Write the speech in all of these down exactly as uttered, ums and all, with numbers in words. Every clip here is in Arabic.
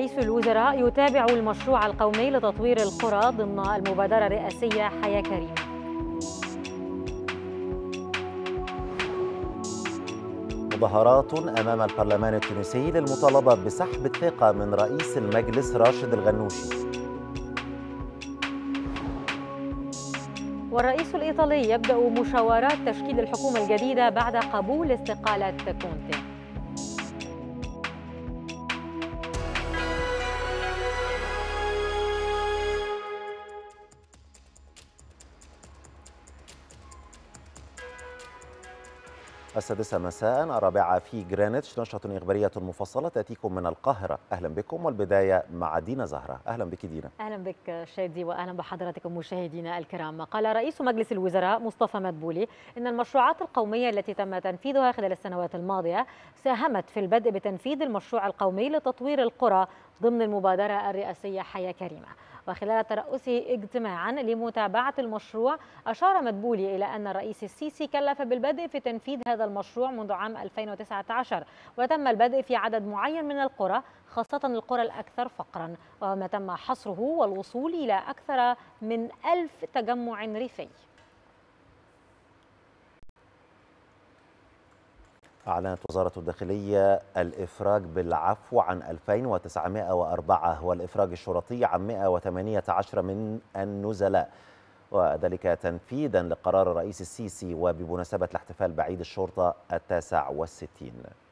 رئيس الوزراء يتابع المشروع القومي لتطوير القرى ضمن المبادرة الرئاسية حياة كريمة. مظاهرات أمام البرلمان التونسي للمطالبة بسحب الثقة من رئيس المجلس راشد الغنوشي. والرئيس الإيطالي يبدأ مشاورات تشكيل الحكومة الجديدة بعد قبول استقالة كونتي. السادسة مساء الرابعة في غرينتش، نشرة إخبارية مفصلة تأتيكم من القاهرة. أهلا بكم، والبداية مع دينا زهرة. أهلا بك دينا. أهلا بك شادي، وأهلا بحضراتكم مشاهدينا الكرام. قال رئيس مجلس الوزراء مصطفى مدبولي إن المشروعات القومية التي تم تنفيذها خلال السنوات الماضية ساهمت في البدء بتنفيذ المشروع القومي لتطوير القرى ضمن المبادرة الرئاسية حياة كريمة. وخلال ترأسه اجتماعا لمتابعة المشروع، أشار مدبولي إلى أن الرئيس السيسي كلف بالبدء في تنفيذ هذا المشروع منذ عام ألفين وتسعة عشر، وتم البدء في عدد معين من القرى، خاصة القرى الأكثر فقرا، وما تم حصره والوصول إلى أكثر من ألف تجمع ريفي. أعلنت وزارة الداخلية الإفراج بالعفو عن ألفين وتسعمائة وأربعة والإفراج الشرطي عن مائة وثمانية عشر من النزلاء، وذلك تنفيذا لقرار الرئيس السيسي وبمناسبة الاحتفال بعيد الشرطة التاسع والستين.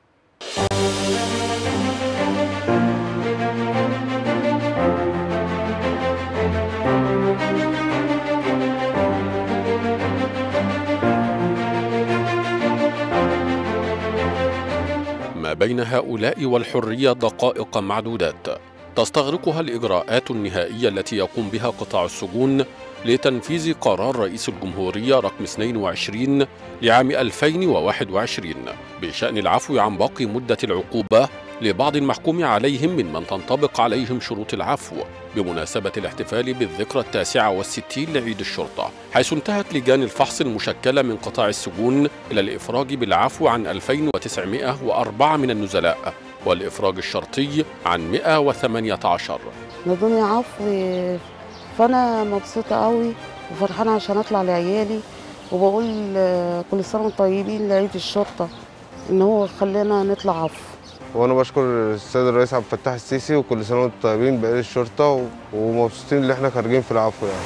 ما بين هؤلاء والحرية دقائق معدودات تستغرقها الإجراءات النهائية التي يقوم بها قطاع السجون لتنفيذ قرار رئيس الجمهورية رقم اثنين وعشرين لعام ألفين وواحد وعشرين بشأن العفو عن باقي مدة العقوبة لبعض المحكوم عليهم ممن تنطبق عليهم شروط العفو بمناسبة الاحتفال بالذكرى التاسعة والستين لعيد الشرطة، حيث انتهت لجان الفحص المشكلة من قطاع السجون إلى الإفراج بالعفو عن ألفين وتسعمائة وأربعة من النزلاء، والإفراج الشرطي عن مائة وثمانية عشر. نظام عفو، فأنا مبسوطة قوي وفرحانة عشان أطلع لعيالي، وبقول كل سنة وانتم طيبين لعيد الشرطة إن هو خلينا نطلع عفو. وانا بشكر السيد الرئيس عبد الفتاح السيسي، وكل سنه وانتم طيبين بعيد الشرطه، ومبسوطين ان احنا خارجين في العفو يعني.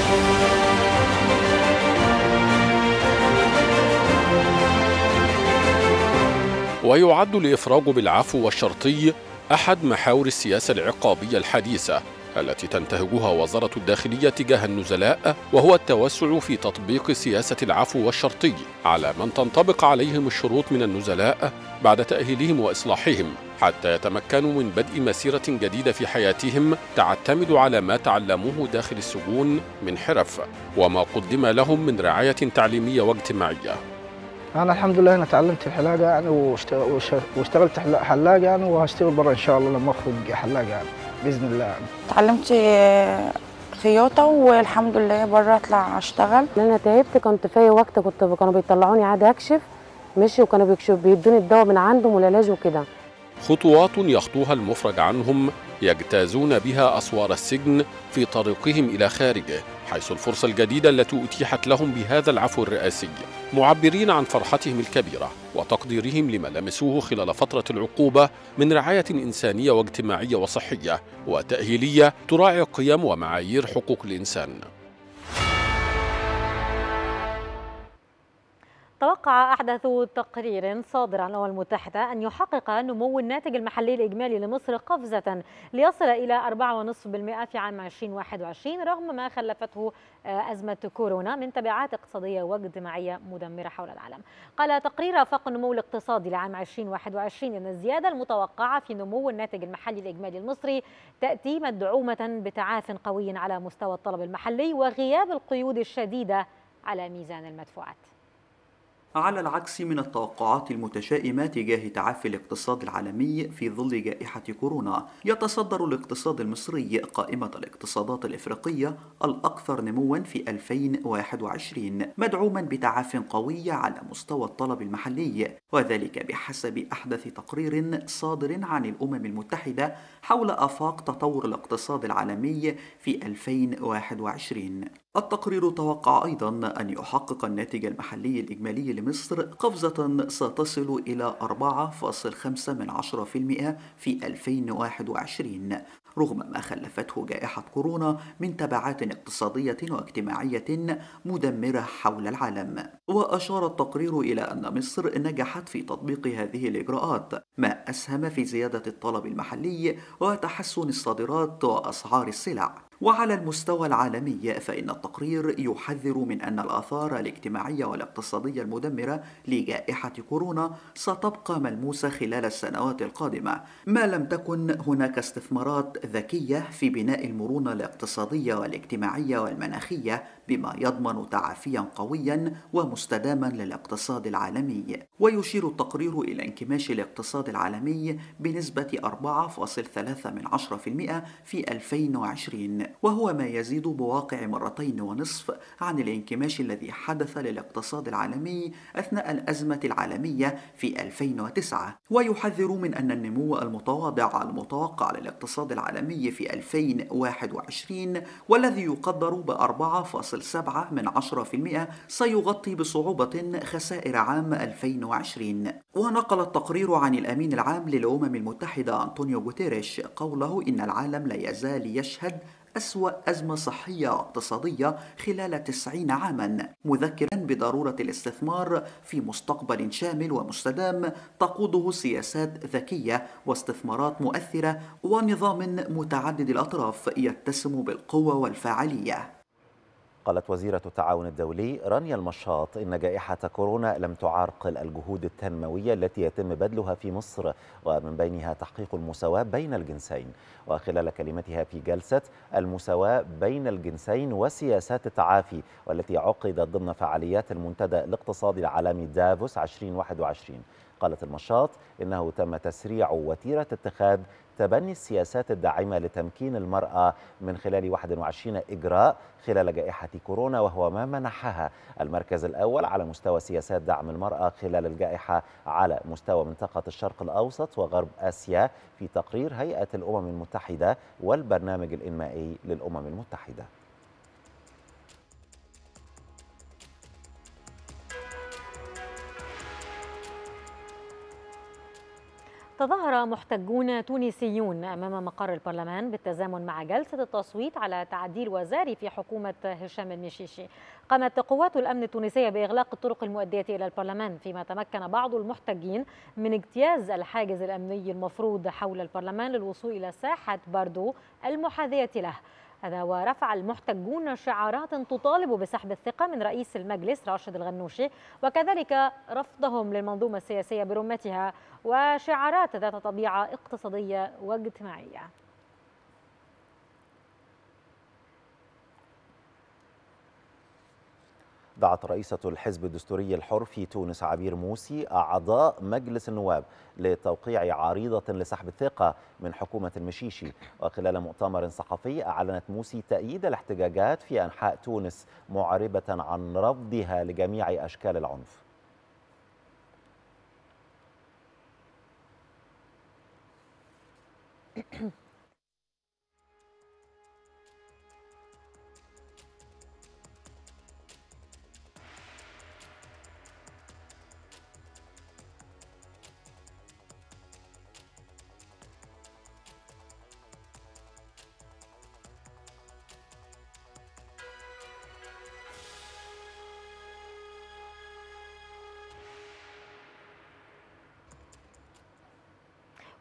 ويعد الإفراج بالعفو والشرطي أحد محاور السياسة العقابية الحديثة التي تنتهجها وزارة الداخلية تجاه النزلاء، وهو التوسع في تطبيق سياسة العفو والشرطي على من تنطبق عليهم الشروط من النزلاء بعد تأهيلهم وإصلاحهم، حتى يتمكنوا من بدء مسيرة جديدة في حياتهم تعتمد على ما تعلموه داخل السجون من حرف وما قدم لهم من رعاية تعليمية واجتماعية. أنا الحمد لله أنا تعلمت الحلاقة يعني واشتغلت حلاق يعني، وهشتغل برا إن شاء الله لما أخرج حلاق يعني بإذن الله يعني. تعلمت خياطة والحمد لله برا أطلع أشتغل. أنا تعبت، كنت في وقت كنت كانوا بيطلعوني عادي أكشف مشي، وكانوا بيكشف بيدوني الدواء من عندهم والعلاج وكده. خطوات يخطوها المفرج عنهم يجتازون بها أسوار السجن في طريقهم إلى خارجه، حيث الفرصة الجديدة التي أتيحت لهم بهذا العفو الرئاسي، معبرين عن فرحتهم الكبيرة وتقديرهم لما لمسوه خلال فترة العقوبة من رعاية إنسانية واجتماعية وصحية وتأهيلية تراعي قيم ومعايير حقوق الإنسان. توقع أحدث تقرير صادر عن الأمم المتحدة أن يحقق نمو الناتج المحلي الإجمالي لمصر قفزة ليصل إلى أربعة فاصلة خمسة بالمئة في عام ألفين وواحد وعشرين، رغم ما خلفته أزمة كورونا من تبعات اقتصادية واجتماعية مدمرة حول العالم. قال تقرير آفاق النمو الاقتصادي لعام ألفين وواحد وعشرين أن الزيادة المتوقعة في نمو الناتج المحلي الإجمالي المصري تأتي مدعومة بتعاف قوي على مستوى الطلب المحلي وغياب القيود الشديدة على ميزان المدفوعات. على العكس من التوقعات المتشائمة تجاه تعافي الاقتصاد العالمي في ظل جائحة كورونا، يتصدر الاقتصاد المصري قائمة الاقتصادات الإفريقية الأكثر نمواً في ألفين وواحد وعشرين، مدعوماً بتعاف قوي على مستوى الطلب المحلي، وذلك بحسب أحدث تقرير صادر عن الأمم المتحدة حول آفاق تطور الاقتصاد العالمي في ألفين وواحد وعشرين. التقرير توقع أيضاً أن يحقق الناتج المحلي الإجمالي لمصر قفزة ستصل إلى أربعة فاصلة خمسة بالمئة في ألفين وواحد وعشرين، رغم ما خلفته جائحة كورونا من تبعات اقتصادية واجتماعية مدمرة حول العالم. وأشار التقرير إلى أن مصر نجحت في تطبيق هذه الإجراءات، ما أسهم في زيادة الطلب المحلي وتحسن الصادرات وأسعار السلع. وعلى المستوى العالمي فإن التقرير يحذر من أن الآثار الاجتماعية والاقتصادية المدمرة لجائحة كورونا ستبقى ملموسة خلال السنوات القادمة، ما لم تكن هناك استثمارات ذكية في بناء المرونة الاقتصادية والاجتماعية والمناخية، بما يضمن تعافيا قويا ومستداما للاقتصاد العالمي. ويشير التقرير إلى انكماش الاقتصاد العالمي بنسبة أربعة فاصلة ثلاثة بالمئة في ألفين وعشرين، وهو ما يزيد بواقع مرتين ونصف عن الانكماش الذي حدث للاقتصاد العالمي أثناء الأزمة العالمية في ألفين وتسعة. ويحذر من أن النمو المتواضع المتوقع للاقتصاد العالمي في ألفين وواحد وعشرين والذي يقدر ب أربعة فاصلة سبعة بالمئة سيغطي بصعوبة خسائر عام ألفين وعشرين. ونقل التقرير عن الأمين العام للأمم المتحدة أنطونيو غوتيريش قوله إن العالم لا يزال يشهد أسوأ أزمة صحية واقتصادية خلال تسعين عاما، مذكرا بضرورة الاستثمار في مستقبل شامل ومستدام تقوده سياسات ذكية واستثمارات مؤثرة ونظام متعدد الأطراف يتسم بالقوة والفاعلية. قالت وزيرة التعاون الدولي رانيا المشاط إن جائحة كورونا لم تعرقل الجهود التنموية التي يتم بذلها في مصر، ومن بينها تحقيق المساواة بين الجنسين. وخلال كلمتها في جلسة المساواة بين الجنسين وسياسات التعافي والتي عقدت ضمن فعاليات المنتدى الاقتصادي العالمي دافوس ألفين وواحد وعشرين، قالت المشاط إنه تم تسريع وتيرة اتخاذ تبني السياسات الداعمة لتمكين المرأة من خلال واحد وعشرين إجراء خلال جائحة كورونا، وهو ما منحها المركز الأول على مستوى سياسات دعم المرأة خلال الجائحة على مستوى منطقة الشرق الأوسط وغرب آسيا في تقرير هيئة الأمم المتحدة والبرنامج الإنمائي للأمم المتحدة. تظاهر محتجون تونسيون أمام مقر البرلمان بالتزامن مع جلسة التصويت على تعديل وزاري في حكومة هشام المشيشي. قامت قوات الأمن التونسية بإغلاق الطرق المؤدية إلى البرلمان، فيما تمكن بعض المحتجين من اجتياز الحاجز الأمني المفروض حول البرلمان للوصول إلى ساحة باردو المحاذية له. هذا ورفع المحتجون شعارات تطالب بسحب الثقة من رئيس المجلس راشد الغنوشي، وكذلك رفضهم للمنظومة السياسية برمتها، وشعارات ذات طبيعة اقتصادية واجتماعية. دعت رئيسة الحزب الدستوري الحر في تونس عبير موسي أعضاء مجلس النواب لتوقيع عريضة لسحب الثقة من حكومة المشيشي. وخلال مؤتمر صحفي أعلنت موسي تأييد الاحتجاجات في أنحاء تونس، معربة عن رفضها لجميع أشكال العنف.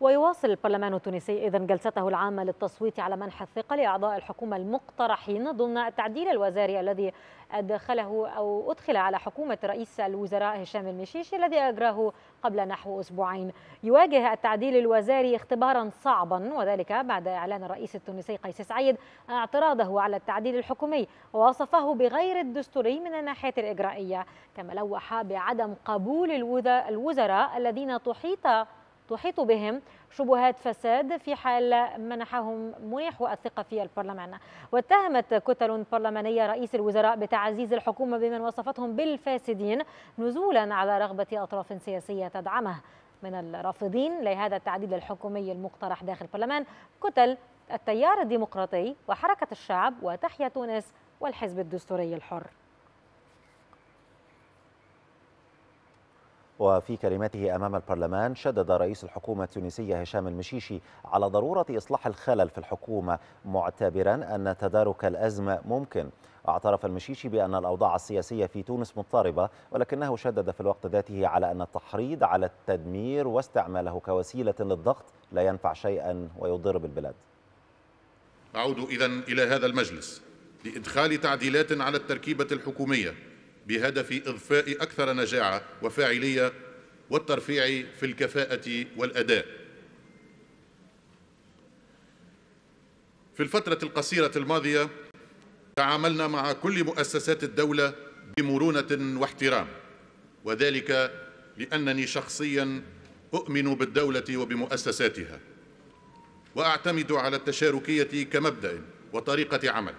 ويواصل البرلمان التونسي إذن جلسته العامة للتصويت على منح الثقة لأعضاء الحكومة المقترحين ضمن التعديل الوزاري الذي أدخله أو أدخل على حكومة رئيس الوزراء هشام المشيشي الذي أجراه قبل نحو أسبوعين. يواجه التعديل الوزاري اختبارا صعبا، وذلك بعد إعلان الرئيس التونسي قيس سعيد اعتراضه على التعديل الحكومي ووصفه بغير الدستوري من الناحية الإجرائية، كما لوح بعدم قبول الوزراء الذين تحيط تحيط بهم شبهات فساد في حال منحهم منيح الثقة في البرلمان. واتهمت كتل برلمانية رئيس الوزراء بتعزيز الحكومة بمن وصفتهم بالفاسدين نزولا على رغبة أطراف سياسية تدعمه. من الرافضين لهذا التعديل الحكومي المقترح داخل البرلمان كتل التيار الديمقراطي وحركة الشعب وتحيا تونس والحزب الدستوري الحر. وفي كلمته أمام البرلمان شدد رئيس الحكومة التونسية هشام المشيشي على ضرورة إصلاح الخلل في الحكومة، معتبرا أن تدارك الأزمة ممكن. اعترف المشيشي بأن الأوضاع السياسية في تونس مضطربة، ولكنه شدد في الوقت ذاته على أن التحريض على التدمير واستعماله كوسيلة للضغط لا ينفع شيئا ويضر بالبلاد. أعود إذن إلى هذا المجلس لإدخال تعديلات على التركيبة الحكومية بهدف إضفاء أكثر نجاعة وفاعلية والترفيع في الكفاءة والأداء. في الفترة القصيرة الماضية تعاملنا مع كل مؤسسات الدولة بمرونة واحترام، وذلك لأنني شخصياً أؤمن بالدولة وبمؤسساتها، وأعتمد على التشاركية كمبدأ وطريقة عمل.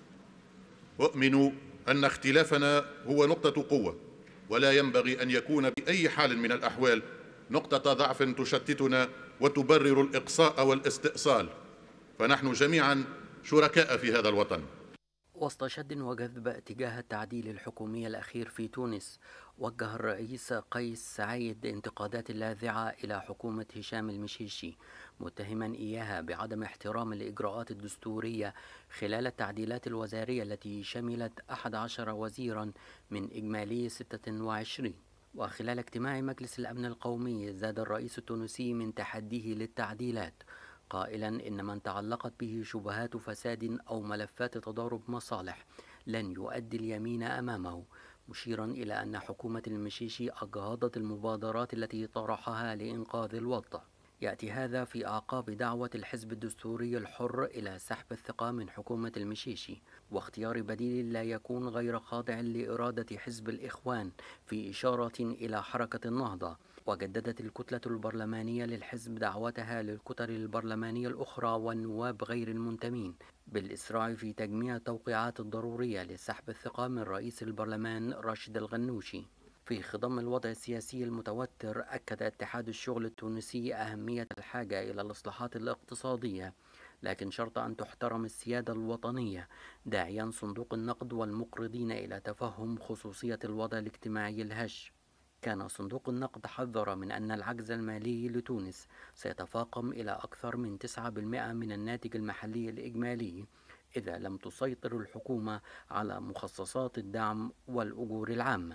أؤمن أن اختلافنا هو نقطة قوة، ولا ينبغي أن يكون بأي حال من الأحوال نقطة ضعف تشتتنا وتبرر الإقصاء والاستئصال، فنحن جميعا شركاء في هذا الوطن. وسط شد وجذب تجاه التعديل الحكومي الأخير في تونس، وجه الرئيس قيس سعيد انتقادات لاذعة إلى حكومة هشام المشيشي، متهما إياها بعدم احترام الإجراءات الدستورية خلال التعديلات الوزارية التي شملت أحد عشر وزيرا من إجمالي ستة وعشرين. وخلال اجتماع مجلس الأمن القومي زاد الرئيس التونسي من تحديه للتعديلات، قائلا إن من تعلقت به شبهات فساد أو ملفات تضارب مصالح لن يؤدي اليمين أمامه، مشيرا إلى أن حكومة المشيشي أجهضت المبادرات التي طرحها لإنقاذ الوضع. يأتي هذا في أعقاب دعوة الحزب الدستوري الحر إلى سحب الثقة من حكومة المشيشي واختيار بديل لا يكون غير خاضع لإرادة حزب الإخوان، في إشارة إلى حركة النهضة. وجددت الكتلة البرلمانية للحزب دعوتها للكتل البرلمانية الأخرى والنواب غير المنتمين بالإسراع في تجميع التوقيعات الضرورية لسحب الثقة من رئيس البرلمان راشد الغنوشي. في خضم الوضع السياسي المتوتر، أكد اتحاد الشغل التونسي أهمية الحاجة إلى الإصلاحات الاقتصادية، لكن شرط أن تحترم السيادة الوطنية، داعيا صندوق النقد والمقرضين إلى تفهم خصوصية الوضع الاجتماعي الهش. كان صندوق النقد حذر من أن العجز المالي لتونس سيتفاقم إلى أكثر من تسعة بالمئة من الناتج المحلي الإجمالي إذا لم تسيطر الحكومة على مخصصات الدعم والأجور العامة.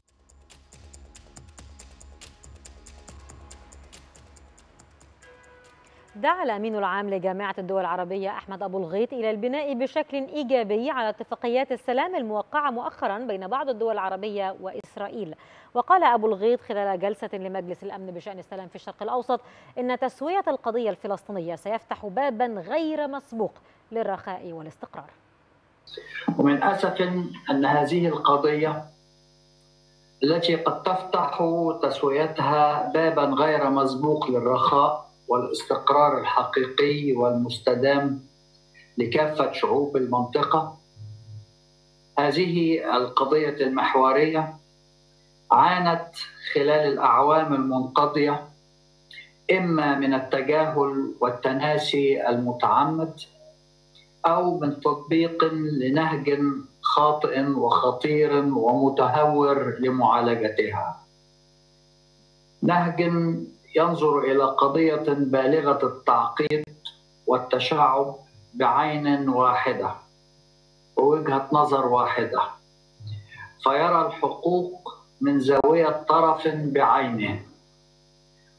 دعا الأمين العام لجامعة الدول العربية أحمد أبو الغيط إلى البناء بشكل إيجابي على اتفاقيات السلام الموقعة مؤخرا بين بعض الدول العربية وإسرائيل. وقال أبو الغيط خلال جلسة لمجلس الأمن بشأن السلام في الشرق الأوسط إن تسوية القضية الفلسطينية سيفتح بابا غير مسبوق للرخاء والاستقرار. ومن أسف أن هذه القضية التي قد تفتح تسويتها بابا غير مسبوق للرخاء والاستقرار الحقيقي والمستدام لكافة شعوب المنطقة، هذه القضية المحورية عانت خلال الأعوام المنقضية إما من التجاهل والتناسي المتعمد أو من تطبيق لنهج خاطئ وخطير ومتهور لمعالجتها، نهج ينظر إلى قضية بالغة التعقيد والتشعب بعين واحدة ووجهة نظر واحدة، فيرى الحقوق من زاوية طرف بعينه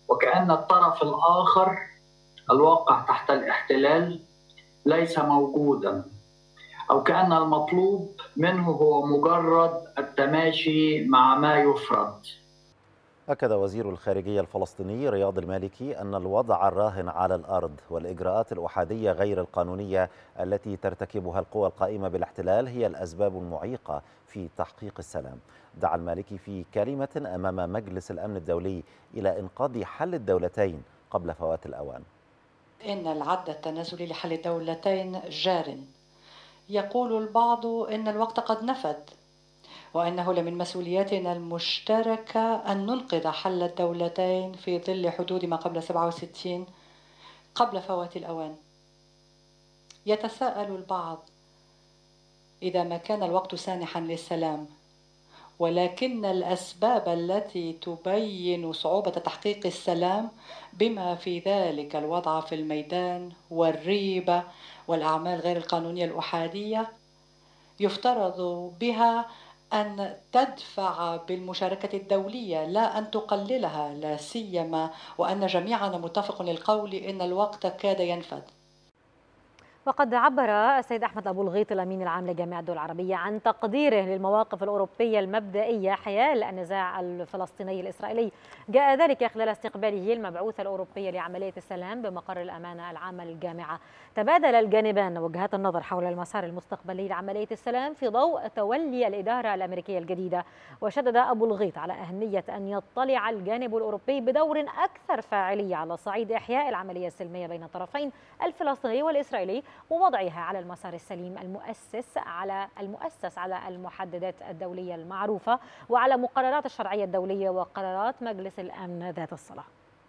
وكأن الطرف الآخر الواقع تحت الاحتلال ليس موجودا، أو كأن المطلوب منه هو مجرد التماشي مع ما يفرض. أكد وزير الخارجية الفلسطيني رياض المالكي أن الوضع الراهن على الأرض والإجراءات الأحادية غير القانونية التي ترتكبها القوى القائمة بالاحتلال هي الأسباب المعيقة في تحقيق السلام. دعا المالكي في كلمة أمام مجلس الأمن الدولي إلى إنقاذ حل الدولتين قبل فوات الأوان. إن العد التنازلي لحل الدولتين جار. يقول البعض إن الوقت قد نفد، وأنه لمن مسؤولياتنا المشتركة أن ننقذ حل الدولتين في ظل حدود ما قبل سبعة وستين قبل فوات الأوان. يتساءل البعض إذا ما كان الوقت سانحا للسلام، ولكن الأسباب التي تبين صعوبة تحقيق السلام بما في ذلك الوضع في الميدان والريبة والأعمال غير القانونية الأحادية يفترض بها أن تدفع بالمشاركة الدولية لا أن تقللها، لا سيما وأن جميعنا متفق للقول إن الوقت كاد ينفد. وقد عبر السيد أحمد أبو الغيط الأمين العام لجامعة الدول العربية عن تقديره للمواقف الأوروبية المبدئية حيال النزاع الفلسطيني الإسرائيلي. جاء ذلك خلال استقباله المبعوث الأوروبي لعملية السلام بمقر الأمانة العامة للجامعة. تبادل الجانبان وجهات النظر حول المسار المستقبلي لعملية السلام في ضوء تولي الإدارة الأمريكية الجديدة. وشدد أبو الغيط على أهمية أن يطلع الجانب الأوروبي بدور أكثر فاعلية على صعيد إحياء العملية السلمية بين الطرفين الفلسطيني والإسرائيلي ووضعها على المسار السليم المؤسس على المؤسس على المحددات الدولية المعروفة وعلى مقررات الشرعية الدولية وقرارات مجلس الأمن ذات الصلة.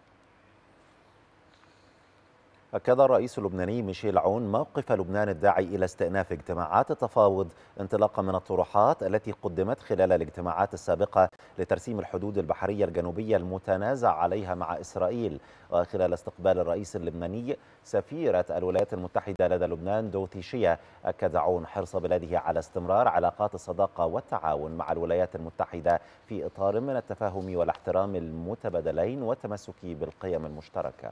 أكد الرئيس اللبناني ميشيل عون موقف لبنان الداعي إلى استئناف اجتماعات التفاوض انطلاقا من الطروحات التي قدمت خلال الاجتماعات السابقة لترسيم الحدود البحرية الجنوبية المتنازع عليها مع إسرائيل. وخلال استقبال الرئيس اللبناني سفيرة الولايات المتحدة لدى لبنان دوتي شيا، أكد عون حرص بلاده على استمرار علاقات الصداقة والتعاون مع الولايات المتحدة في إطار من التفاهم والاحترام المتبادلين والتمسك بالقيم المشتركة.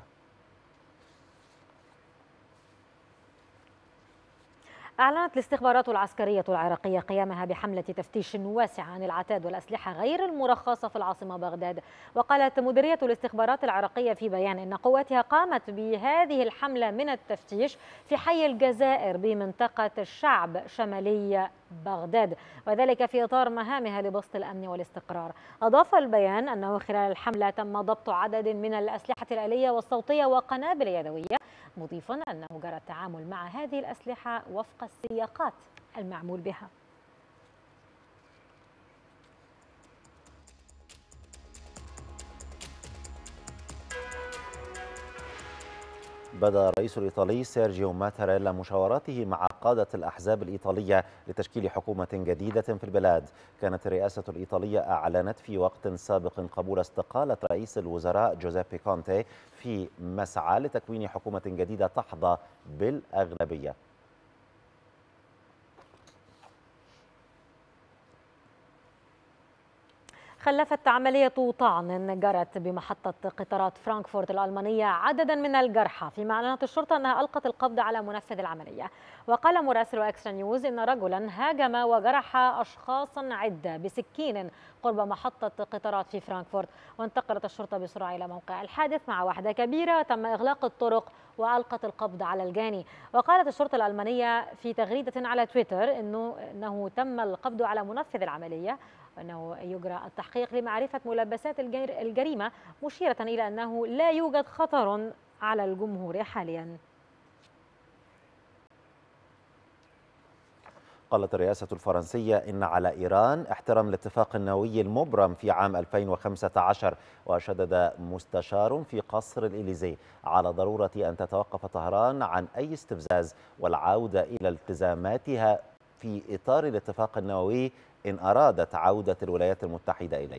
أعلنت الاستخبارات العسكرية العراقية قيامها بحملة تفتيش واسعة عن العتاد والأسلحة غير المرخصة في العاصمة بغداد. وقالت مديرية الاستخبارات العراقية في بيان إن قواتها قامت بهذه الحملة من التفتيش في حي الجزائر بمنطقة الشعب شمالي بغداد، وذلك في إطار مهامها لبسط الأمن والاستقرار. أضاف البيان أنه خلال الحملة تم ضبط عدد من الأسلحة الآلية والصوتية وقنابل يدوية، مضيفا أنه جرى التعامل مع هذه الأسلحة وفق السياقات المعمول بها. بدأ الرئيس الإيطالي سيرجيو ماتاريلا مشاوراته مع قادة الأحزاب الإيطالية لتشكيل حكومة جديدة في البلاد. كانت الرئاسة الإيطالية أعلنت في وقت سابق قبول استقالة رئيس الوزراء جوزيبي كونتي في مسعى لتكوين حكومة جديدة تحظى بالأغلبية. خلفت عملية طعن جرت بمحطة قطارات فرانكفورت الألمانية عددا من الجرحى، فيما أعلنت الشرطة أنها ألقت القبض على منفذ العملية. وقال مراسل إكسترا نيوز إن رجلا هاجم وجرح أشخاصا عدة بسكين قرب محطة قطارات في فرانكفورت. وانتقلت الشرطة بسرعة إلى موقع الحادث مع وحدة كبيرة تم إغلاق الطرق وألقت القبض على الجاني. وقالت الشرطة الألمانية في تغريدة على تويتر إنه إنه تم القبض على منفذ العملية وأنه يجرى التحقيق لمعرفة ملبسات الجريمة، مشيرة إلى أنه لا يوجد خطر على الجمهور حاليا. قالت الرئاسة الفرنسية إن على إيران احترام الاتفاق النووي المبرم في عام ألفين وخمسة عشر. وشدد مستشار في قصر الإليزي على ضرورة أن تتوقف طهران عن أي استفزاز والعودة إلى التزاماتها في إطار الاتفاق النووي إن أرادت عودة الولايات المتحدة إليه.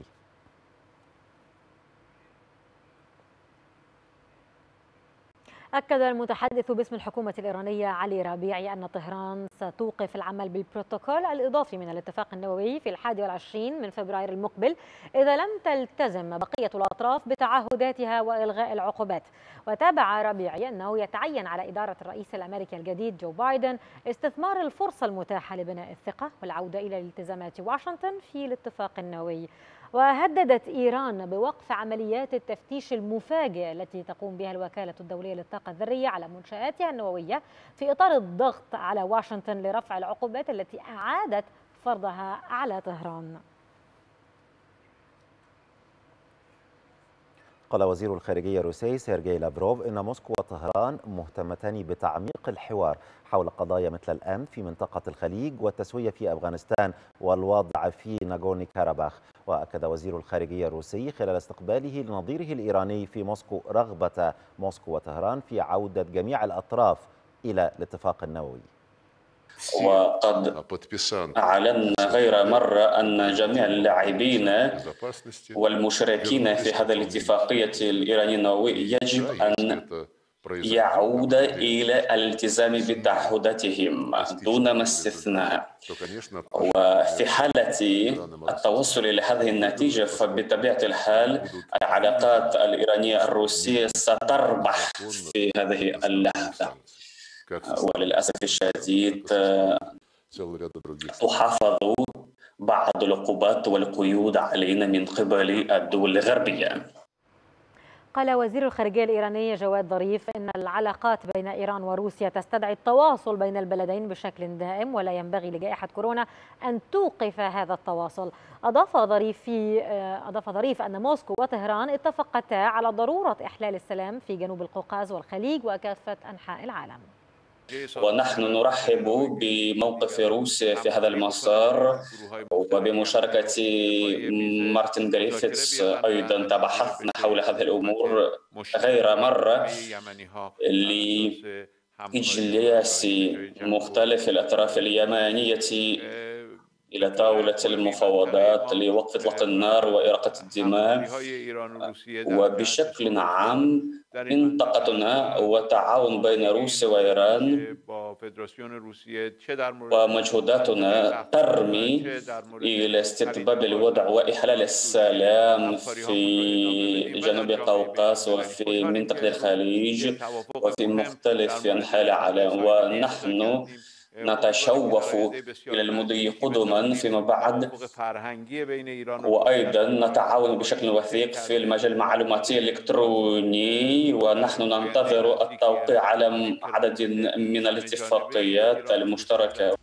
أكد المتحدث باسم الحكومة الإيرانية علي ربيعي أن طهران ستوقف العمل بالبروتوكول الإضافي من الاتفاق النووي في الحادي والعشرين من فبراير المقبل إذا لم تلتزم بقية الأطراف بتعهداتها وإلغاء العقوبات. وتابع ربيعي أنه يتعين على إدارة الرئيس الأمريكي الجديد جو بايدن استثمار الفرصة المتاحة لبناء الثقة والعودة إلى التزامات واشنطن في الاتفاق النووي. وهددت إيران بوقف عمليات التفتيش المفاجئ التي تقوم بها الوكالة الدولية للطاقة الذرية على منشآتها النووية في إطار الضغط على واشنطن لرفع العقوبات التي أعادت فرضها على طهران. قال وزير الخارجية الروسي سيرجي لافروف إن موسكو وطهران مهتمتان بتعميق الحوار حول قضايا مثل الأمن في منطقة الخليج والتسوية في أفغانستان والوضع في ناغورني كاراباخ. وأكد وزير الخارجية الروسي خلال استقباله لنظيره الإيراني في موسكو رغبة موسكو وطهران في عودة جميع الأطراف إلى الاتفاق النووي. وقد أعلن غير مرة أن جميع اللاعبين والمشاركين في هذه الاتفاقية الإيرانية النووية يجب أن يعود إلى الالتزام بتعهداتهم دون ما استثناء. وفي حالة التوصل إلى هذه النتيجة فبطبيعة الحال العلاقات الإيرانية الروسية ستربح في هذه اللحظة. وللأسف الشديد تحافظ بعض العقوبات والقيود علينا من قبل الدول الغربية. قال وزير الخارجية الإيراني جواد ظريف إن العلاقات بين إيران وروسيا تستدعي التواصل بين البلدين بشكل دائم ولا ينبغي لجائحة كورونا أن توقف هذا التواصل. أضاف ظريف في أضاف ظريف أن موسكو وطهران اتفقتا على ضرورة إحلال السلام في جنوب القوقاز والخليج وكافة أنحاء العالم. ونحن نرحب بموقف روسيا في هذا المسار وبمشاركة مارتن غريفيتس. أيضا تبحثنا حول هذه الأمور غير مرة لإجلاس مختلف الأطراف اليمنية إلى طاولة المفاوضات لوقف إطلاق النار وإراقة الدماء. وبشكل عام منطقتنا وتعاون بين روسيا وإيران ومجهوداتنا ترمي إلى استتباب الوضع وإحلال السلام في جنوب القوقاز وفي منطقة الخليج وفي مختلف أنحاء العالم. ونحن نتشوف إلى المضي قدما فيما بعد، وأيضا نتعاون بشكل وثيق في المجال المعلوماتي الإلكتروني، ونحن ننتظر التوقيع على عدد من الاتفاقيات المشتركة.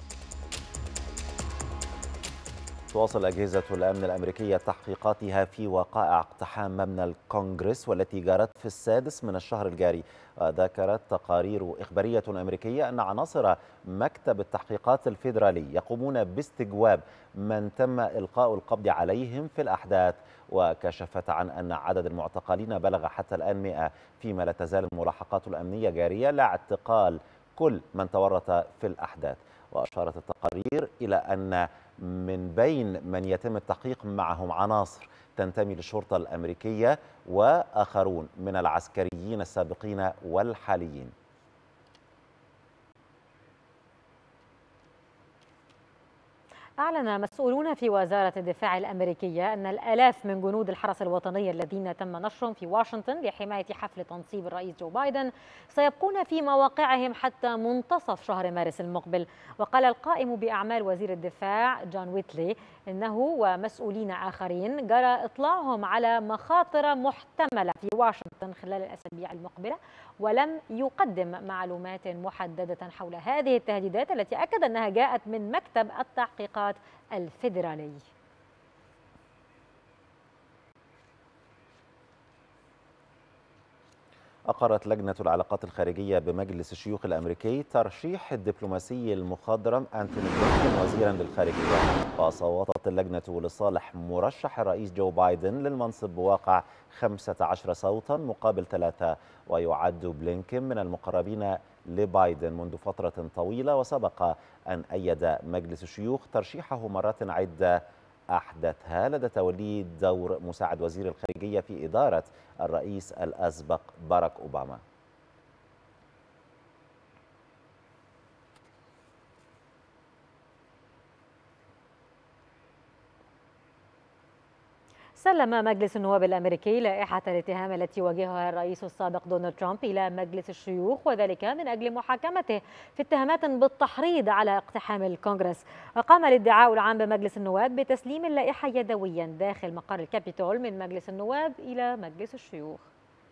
تواصل أجهزة الأمن الأمريكية تحقيقاتها في وقائع اقتحام مبنى الكونغرس والتي جرت في السادس من الشهر الجاري. وذكرت تقارير إخبارية أمريكية أن عناصر مكتب التحقيقات الفيدرالي يقومون باستجواب من تم إلقاء القبض عليهم في الأحداث، وكشفت عن أن عدد المعتقلين بلغ حتى الآن مئة، فيما لا تزال الملاحقات الأمنية جارية لاعتقال كل من تورط في الأحداث. وأشارت التقارير إلى أن من بين من يتم التحقيق معهم عناصر تنتمي للشرطة الأمريكية وآخرون من العسكريين السابقين والحاليين. أعلن مسؤولون في وزارة الدفاع الأمريكية أن الآلاف من جنود الحرس الوطني الذين تم نشرهم في واشنطن لحماية حفل تنصيب الرئيس جو بايدن سيبقون في مواقعهم حتى منتصف شهر مارس المقبل. وقال القائم بأعمال وزير الدفاع جون ويتلي إنه ومسؤولين آخرين جرى إطلاعهم على مخاطر محتملة في واشنطن خلال الأسابيع المقبلة، ولم يقدم معلومات محددة حول هذه التهديدات التي أكد أنها جاءت من مكتب التحقيقات الفيدرالي. أقرت لجنة العلاقات الخارجية بمجلس الشيوخ الأمريكي ترشيح الدبلوماسي المخضرم أنتوني بلينكن وزيرا للخارجية. وصوتت اللجنة لصالح مرشح الرئيس جو بايدن للمنصب بواقع خمسة عشر صوتا مقابل ثلاثة. ويعد بلينكن من المقربين لبايدن منذ فترة طويلة، وسبق أن أيد مجلس الشيوخ ترشيحه مرات عدة أحدثها لدى تولي دور مساعد وزير الخارجية في إدارة الرئيس الأسبق باراك أوباما. سلم مجلس النواب الأمريكي لائحة الاتهام التي واجهها الرئيس السابق دونالد ترامب إلى مجلس الشيوخ، وذلك من أجل محاكمته في اتهامات بالتحريض على اقتحام الكونغرس. وقام الادعاء العام بمجلس النواب بتسليم اللائحة يدويا داخل مقر الكابيتول من مجلس النواب إلى مجلس الشيوخ.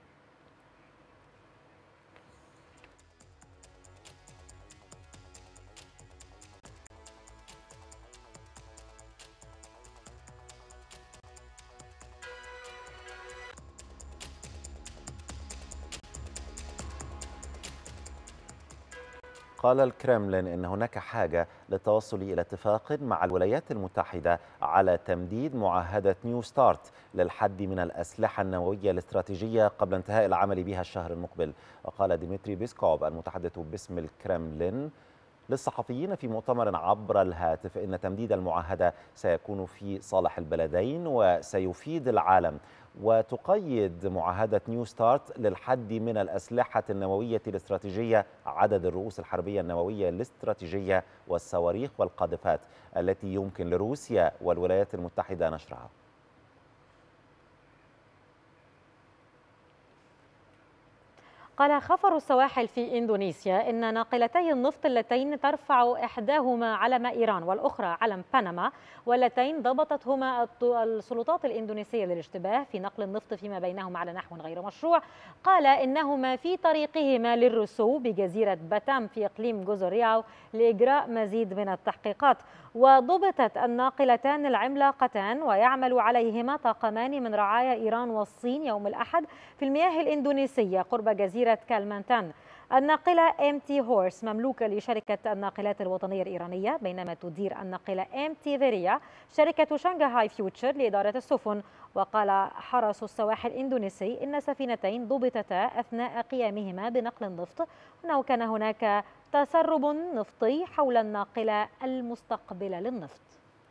قال الكرملين إن هناك حاجة للتوصل إلى اتفاق مع الولايات المتحدة على تمديد معاهدة نيو ستارت للحد من الأسلحة النووية الاستراتيجية قبل انتهاء العمل بها الشهر المقبل. وقال ديمتري بيسكوف المتحدث باسم الكرملين للصحفيين في مؤتمر عبر الهاتف إن تمديد المعاهدة سيكون في صالح البلدين وسيفيد العالم. وتقيد معاهدة نيو ستارت للحد من الأسلحة النووية الاستراتيجية عدد الرؤوس الحربية النووية الاستراتيجية والصواريخ والقاذفات التي يمكن لروسيا والولايات المتحدة نشرها. قال خفر السواحل في إندونيسيا إن ناقلتي النفط اللتين ترفع إحداهما علم إيران والأخرى علم بنما، واللتين ضبطتهما السلطات الإندونيسية للاشتباه في نقل النفط فيما بينهما على نحو غير مشروع، قال إنهما في طريقهما للرسو بجزيرة باتام في إقليم جزر رياو لإجراء مزيد من التحقيقات. وضبطت الناقلتان العملاقتان ويعمل عليهما طاقمان من رعايا إيران والصين يوم الأحد في المياه الإندونيسية قرب جزيرة كالمانتان. الناقلة إم تي هورس مملوكة لشركة الناقلات الوطنية الإيرانية، بينما تدير الناقلة إم تي فيريا شركة شنغهاي فيوتشر لإدارة السفن. وقال حرس السواحل الإندونيسي إن سفينتين ضبطتا أثناء قيامهما بنقل النفط، وأنه كان هناك تسرب نفطي حول الناقلة المستقبلة للنفط.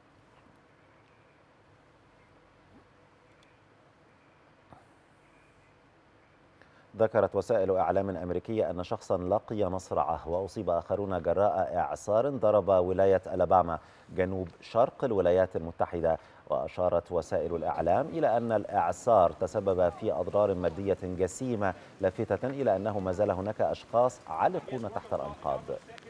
ذكرت وسائل إعلام أمريكية أن شخصا لقي مصرعه وأصيب آخرون جراء إعصار ضرب ولاية ألاباما جنوب شرق الولايات المتحدة. وأشارت وسائل الإعلام إلى أن الإعصار تسبب في أضرار مادية جسيمة، لافتة إلى أنه ما زال هناك أشخاص عالقون تحت الأنقاض.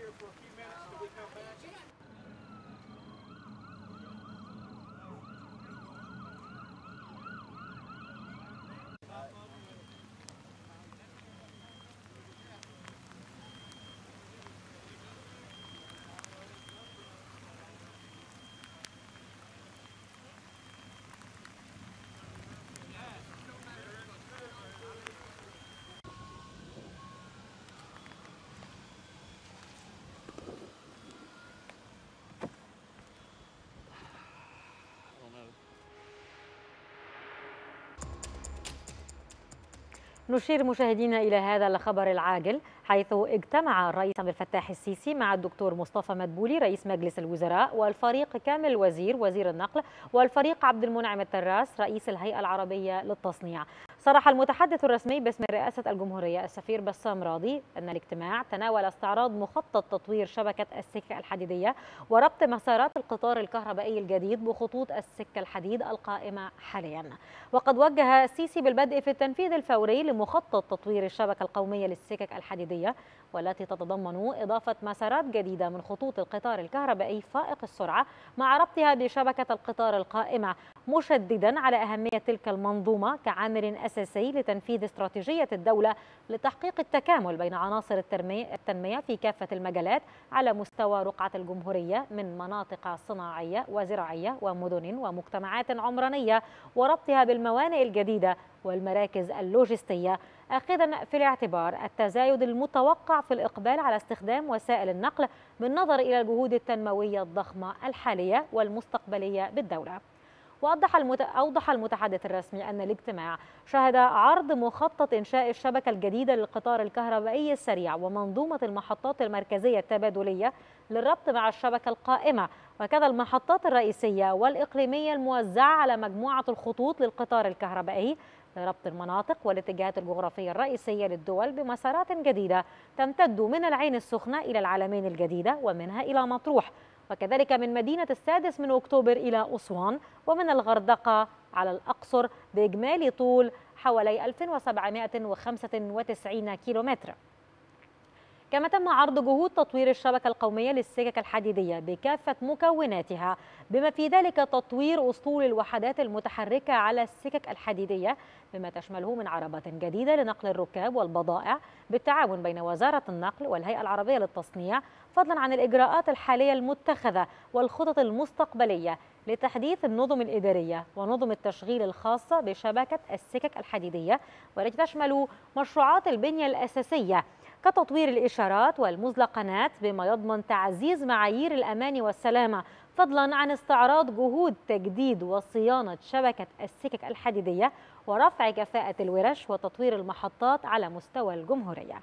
نشير مشاهدينا إلى هذا الخبر العاجل، حيث اجتمع الرئيس عبد الفتاح السيسي مع الدكتور مصطفى مدبولي رئيس مجلس الوزراء والفريق كامل وزير وزير النقل والفريق عبد المنعم التراس رئيس الهيئة العربية للتصنيع. صرح المتحدث الرسمي باسم رئاسة الجمهورية السفير بسام راضي أن الاجتماع تناول استعراض مخطط تطوير شبكة السكة الحديدية وربط مسارات القطار الكهربائي الجديد بخطوط السكة الحديد القائمة حاليا. وقد وجه السيسي بالبدء في التنفيذ الفوري لمخطط تطوير الشبكة القومية للسكك الحديدية، والتي تتضمن إضافة مسارات جديدة من خطوط القطار الكهربائي فائق السرعة مع ربطها بشبكة القطار القائمة، مشددا على أهمية تلك المنظومة كعامل أساسي لتنفيذ استراتيجية الدولة لتحقيق التكامل بين عناصر التنمية في كافة المجالات على مستوى رقعة الجمهورية من مناطق صناعية وزراعية ومدن ومجتمعات عمرانية، وربطها بالموانئ الجديدة والمراكز اللوجستية، آخذا في الاعتبار التزايد المتوقع في الإقبال على استخدام وسائل النقل بالنظر إلى الجهود التنموية الضخمة الحالية والمستقبلية بالدولة. وأوضح المت... أوضح المتحدث الرسمي أن الاجتماع شهد عرض مخطط إنشاء الشبكة الجديدة للقطار الكهربائي السريع ومنظومة المحطات المركزية التبادلية للربط مع الشبكة القائمة، وكذا المحطات الرئيسية والإقليمية الموزعة على مجموعة الخطوط للقطار الكهربائي لربط المناطق والاتجاهات الجغرافية الرئيسية للدول بمسارات جديدة تمتد من العين السخنة إلى العلمين الجديدة ومنها إلى مطروح، وكذلك من مدينة السادس من أكتوبر إلى أسوان، ومن الغردقة على الأقصر بإجمالي طول حوالي ألف وسبعمائة وخمسة وتسعين كيلومتر. كما تم عرض جهود تطوير الشبكة القومية للسكك الحديدية بكافة مكوناتها، بما في ذلك تطوير أسطول الوحدات المتحركة على السكك الحديدية بما تشمله من عربات جديدة لنقل الركاب والبضائع بالتعاون بين وزارة النقل والهيئة العربية للتصنيع، فضلا عن الإجراءات الحالية المتخذة والخطط المستقبلية لتحديث النظم الإدارية ونظم التشغيل الخاصة بشبكة السكك الحديدية، والتي تشمل مشروعات البنية الأساسية كتطوير الإشارات والمزلقنات بما يضمن تعزيز معايير الأمان والسلامة، فضلا عن استعراض جهود تجديد وصيانة شبكة السكك الحديدية ورفع كفاءة الورش وتطوير المحطات على مستوى الجمهورية.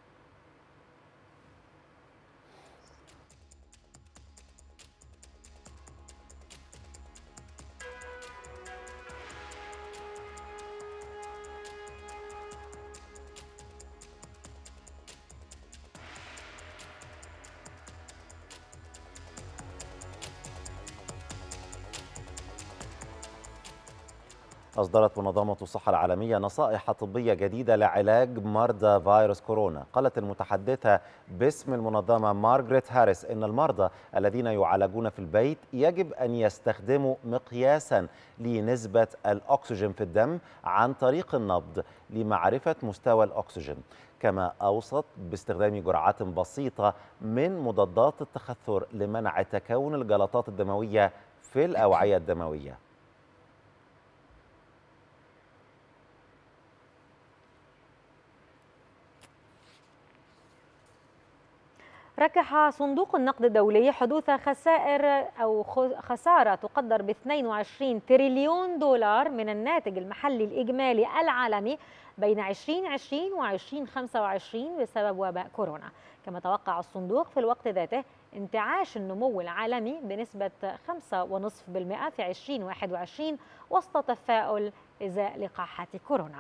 أصدرت منظمة الصحة العالمية نصائح طبية جديدة لعلاج مرضى فيروس كورونا. قالت المتحدثة باسم المنظمة مارغريت هاريس إن المرضى الذين يعالجون في البيت يجب أن يستخدموا مقياسا لنسبة الأكسجين في الدم عن طريق النبض لمعرفة مستوى الأكسجين. كما أوصت باستخدام جرعات بسيطة من مضادات التخثر لمنع تكون الجلطات الدموية في الأوعية الدموية. ركح صندوق النقد الدولي حدوث خسائر أو خسارة تقدر ب اثنين وعشرين تريليون دولار من الناتج المحلي الإجمالي العالمي بين ألفين وعشرين وألفين وخمسة وعشرين بسبب وباء كورونا. كما توقع الصندوق في الوقت ذاته انتعاش النمو العالمي بنسبة خمسة فاصلة خمسة بالمئة في ألفين وواحد وعشرين وسط تفاؤل إزاء لقاحات كورونا.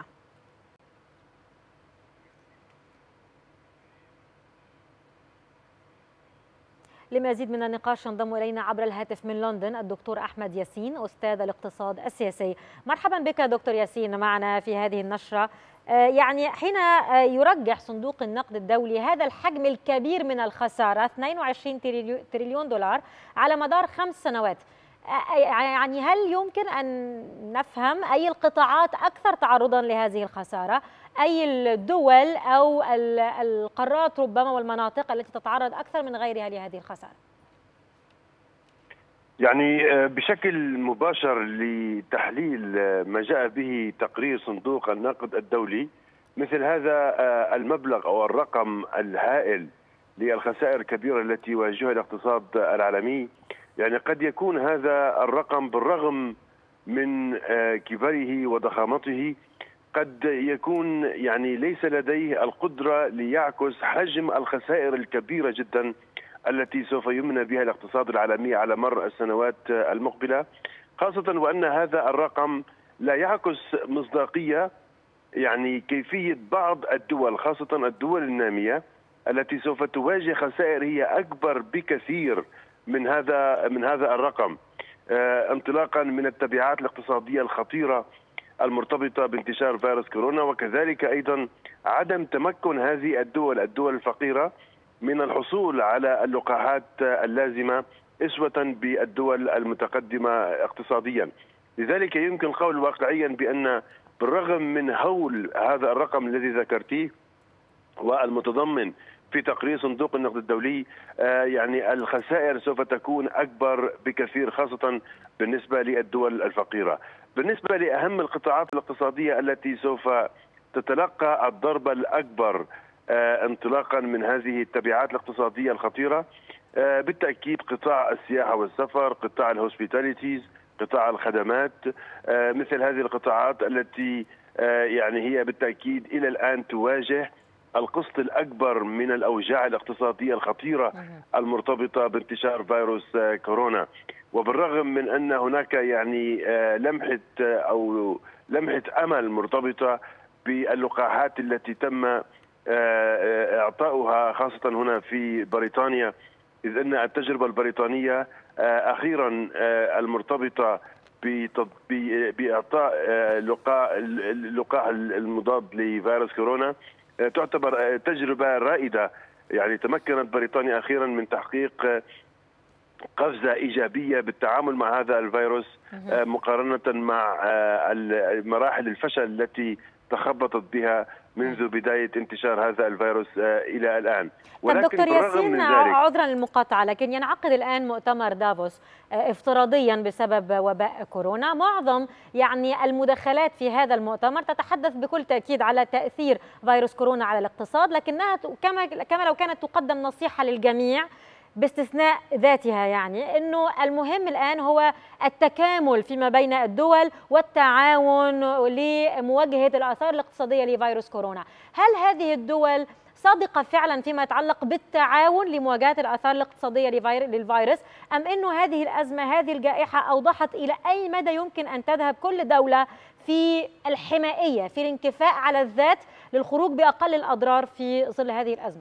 لمزيد من النقاش ينضم إلينا عبر الهاتف من لندن الدكتور أحمد ياسين أستاذ الاقتصاد السياسي. مرحبا بك دكتور ياسين معنا في هذه النشرة. يعني حين يرجح صندوق النقد الدولي هذا الحجم الكبير من الخسارة اثنين وعشرين تريليون دولار على مدار خمس سنوات، يعني هل يمكن أن نفهم أي القطاعات أكثر تعرضا لهذه الخسارة؟ أي الدول أو القارات ربما والمناطق التي تتعرض أكثر من غيرها لهذه الخسارة؟ يعني بشكل مباشر لتحليل ما جاء به تقرير صندوق النقد الدولي، مثل هذا المبلغ أو الرقم الهائل للخسائر الكبيرة التي يواجهها الاقتصاد العالمي، يعني قد يكون هذا الرقم بالرغم من كبره وضخامته قد يكون يعني ليس لديه القدرة ليعكس حجم الخسائر الكبيرة جدا التي سوف يمنى بها الاقتصاد العالمي على مر السنوات المقبلة، خاصة وأن هذا الرقم لا يعكس مصداقية يعني كيفية بعض الدول خاصة الدول النامية التي سوف تواجه خسائر هي أكبر بكثير من هذا من هذا الرقم، انطلاقا من التبعات الاقتصادية الخطيرة المرتبطة بانتشار فيروس كورونا، وكذلك أيضا عدم تمكن هذه الدول الدول الفقيرة من الحصول على اللقاحات اللازمة أسوة بالدول المتقدمة اقتصاديا. لذلك يمكن القول واقعيا بأن بالرغم من هول هذا الرقم الذي ذكرتيه والمتضمن في تقرير صندوق النقد الدولي، يعني الخسائر سوف تكون أكبر بكثير خاصة بالنسبة للدول الفقيرة. بالنسبة لأهم القطاعات الاقتصادية التي سوف تتلقى الضربة الأكبر انطلاقا من هذه التبعات الاقتصادية الخطيرة، بالتأكيد قطاع السياحة والسفر، قطاع الهوسبيتاليتيز، قطاع الخدمات، مثل هذه القطاعات التي يعني هي بالتأكيد إلى الآن تواجه القسط الأكبر من الأوجاع الاقتصادية الخطيرة المرتبطة بانتشار فيروس كورونا. وبالرغم من أن هناك يعني لمحة أو لمحة أمل مرتبطة باللقاحات التي تم إعطاؤها خاصة هنا في بريطانيا، إذ أن التجربة البريطانية أخيرا المرتبطة بإعطاء لقاح اللقاح المضاد لفيروس كورونا تعتبر تجربة رائدة. يعني تمكنت بريطانيا أخيرا من تحقيق قفزة إيجابية بالتعامل مع هذا الفيروس مقارنة مع مراحل الفشل التي تخبطت بها منذ بداية انتشار هذا الفيروس إلى الآن. ولكن دكتور ياسين، عذرا للمقاطعة، لكن ينعقد الآن مؤتمر دافوس افتراضيا بسبب وباء كورونا. معظم يعني المداخلات في هذا المؤتمر تتحدث بكل تأكيد على تأثير فيروس كورونا على الاقتصاد، لكنها كما كما لو كانت تقدم نصيحة للجميع باستثناء ذاتها، يعني أنه المهم الآن هو التكامل فيما بين الدول والتعاون لمواجهة الآثار الاقتصادية لفيروس كورونا. هل هذه الدول صادقة فعلا فيما يتعلق بالتعاون لمواجهة الآثار الاقتصادية للفيروس، أم أنه هذه الأزمة هذه الجائحة أوضحت إلى أي مدى يمكن أن تذهب كل دولة في الحمائية في الانكفاء على الذات للخروج بأقل الأضرار في ظل هذه الأزمة؟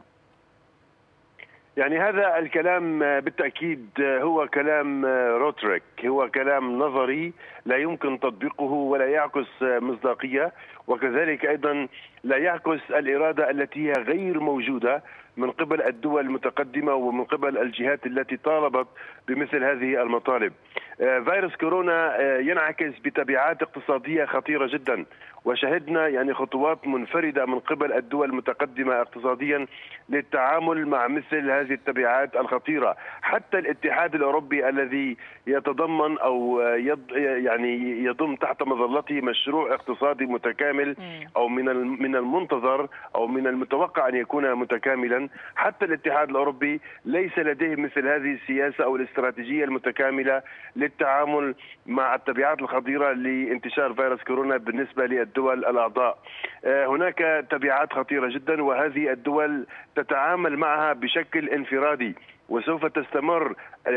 يعني هذا الكلام بالتأكيد هو كلام روتريك، هو كلام نظري لا يمكن تطبيقه ولا يعكس مصداقية، وكذلك أيضا لا يعكس الإرادة التي هي غير موجودة من قبل الدول المتقدمة ومن قبل الجهات التي طالبت بمثل هذه المطالب. فيروس كورونا ينعكس بتبعات اقتصادية خطيرة جدا، وشهدنا يعني خطوات منفردة من قبل الدول المتقدمة اقتصاديا للتعامل مع مثل هذه التبعات الخطيرة. حتى الاتحاد الأوروبي الذي يتضمن أو يض يعني يضم تحت مظلته مشروع اقتصادي متكامل أو من من المنتظر أو من المتوقع أن يكون متكاملا، حتى الاتحاد الأوروبي ليس لديه مثل هذه السياسة أو الاستراتيجية المتكاملة للتعامل مع التبعات الخطيرة لانتشار فيروس كورونا بالنسبة للدول الأعضاء. هناك تبعات خطيرة جدا، وهذه الدول تتعامل معها بشكل انفرادي، وسوف تستمر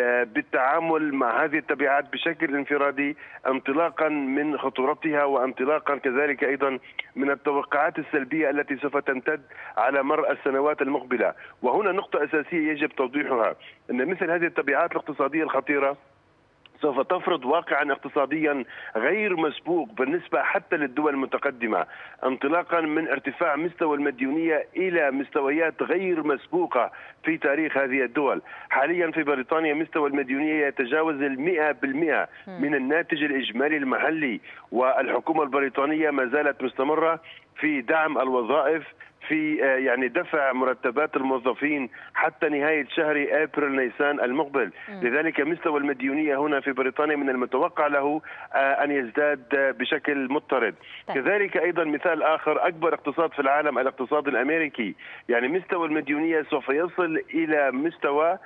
بالتعامل مع هذه التبعات بشكل انفرادي انطلاقا من خطورتها وانطلاقا كذلك أيضا من التوقعات السلبية التي سوف تمتد على مر السنوات المقبلة. وهنا نقطة أساسية يجب توضيحها، أن مثل هذه التبعات الاقتصادية الخطيرة سوف تفرض واقعا اقتصاديا غير مسبوق بالنسبة حتى للدول المتقدمة، انطلاقا من ارتفاع مستوى المديونية إلى مستويات غير مسبوقة في تاريخ هذه الدول. حاليا في بريطانيا مستوى المديونية يتجاوز المئة بالمئة من الناتج الإجمالي المحلي، والحكومة البريطانية ما زالت مستمرة في دعم الوظائف، في يعني دفع مرتبات الموظفين حتى نهاية شهر أبريل نيسان المقبل. م. لذلك مستوى المديونية هنا في بريطانيا من المتوقع له أن يزداد بشكل مضطرد. طيب. كذلك أيضا مثال آخر، أكبر اقتصاد في العالم الاقتصاد الأمريكي، يعني مستوى المديونية سوف يصل إلى مستوى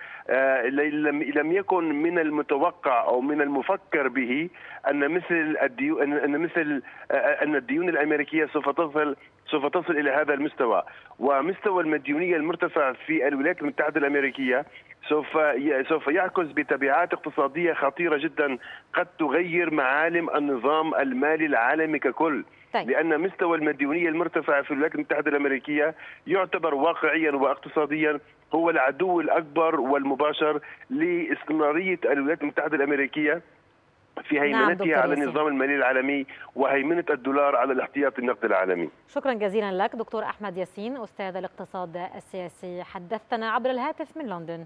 لم يكن من المتوقع أو من المفكر به أن مثل الديون أن مثل أن الديون الأمريكية سوف تصل سوف تصل إلى هذا المستوى. ومستوى المديونية المرتفع في الولايات المتحدة الأمريكية سوف سوف يعكس بتبعات اقتصادية خطيرة جدا قد تغير معالم النظام المالي العالمي ككل. طيب. لأن مستوى المديونية المرتفع في الولايات المتحدة الأمريكية يعتبر واقعيا واقتصاديا هو العدو الأكبر والمباشر لاستمرارية الولايات المتحدة الأمريكية في هيمنتها نعم على النظام المالي العالمي وهيمنة الدولار على الاحتياطي النقدي العالمي. شكرا جزيلا لك دكتور أحمد ياسين، أستاذ الاقتصاد السياسي، حدثتنا عبر الهاتف من لندن.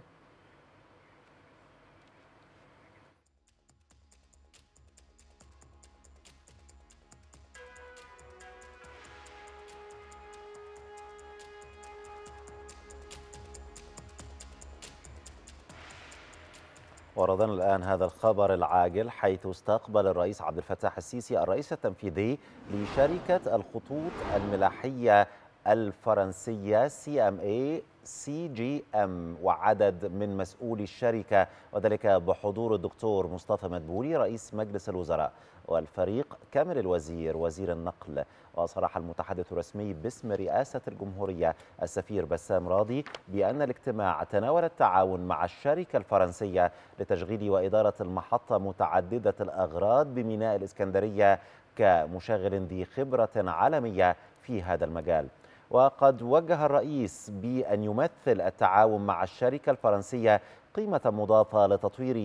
وردنا الآن هذا الخبر العاجل، حيث استقبل الرئيس عبد الفتاح السيسي الرئيس التنفيذي لشركة الخطوط الملاحية الفرنسية سي إم إيه سي جي إم وعدد من مسؤولي الشركة، وذلك بحضور الدكتور مصطفى مدبولي رئيس مجلس الوزراء، والفريق كامل الوزير وزير النقل. وصرح المتحدث الرسمي باسم رئاسة الجمهورية السفير بسام راضي بأن الاجتماع تناول التعاون مع الشركة الفرنسية لتشغيل وإدارة المحطة متعددة الأغراض بميناء الإسكندرية كمشغل ذي خبرة عالمية في هذا المجال. وقد وجه الرئيس بأن يمثل التعاون مع الشركة الفرنسية قيمة مضافة لتطوير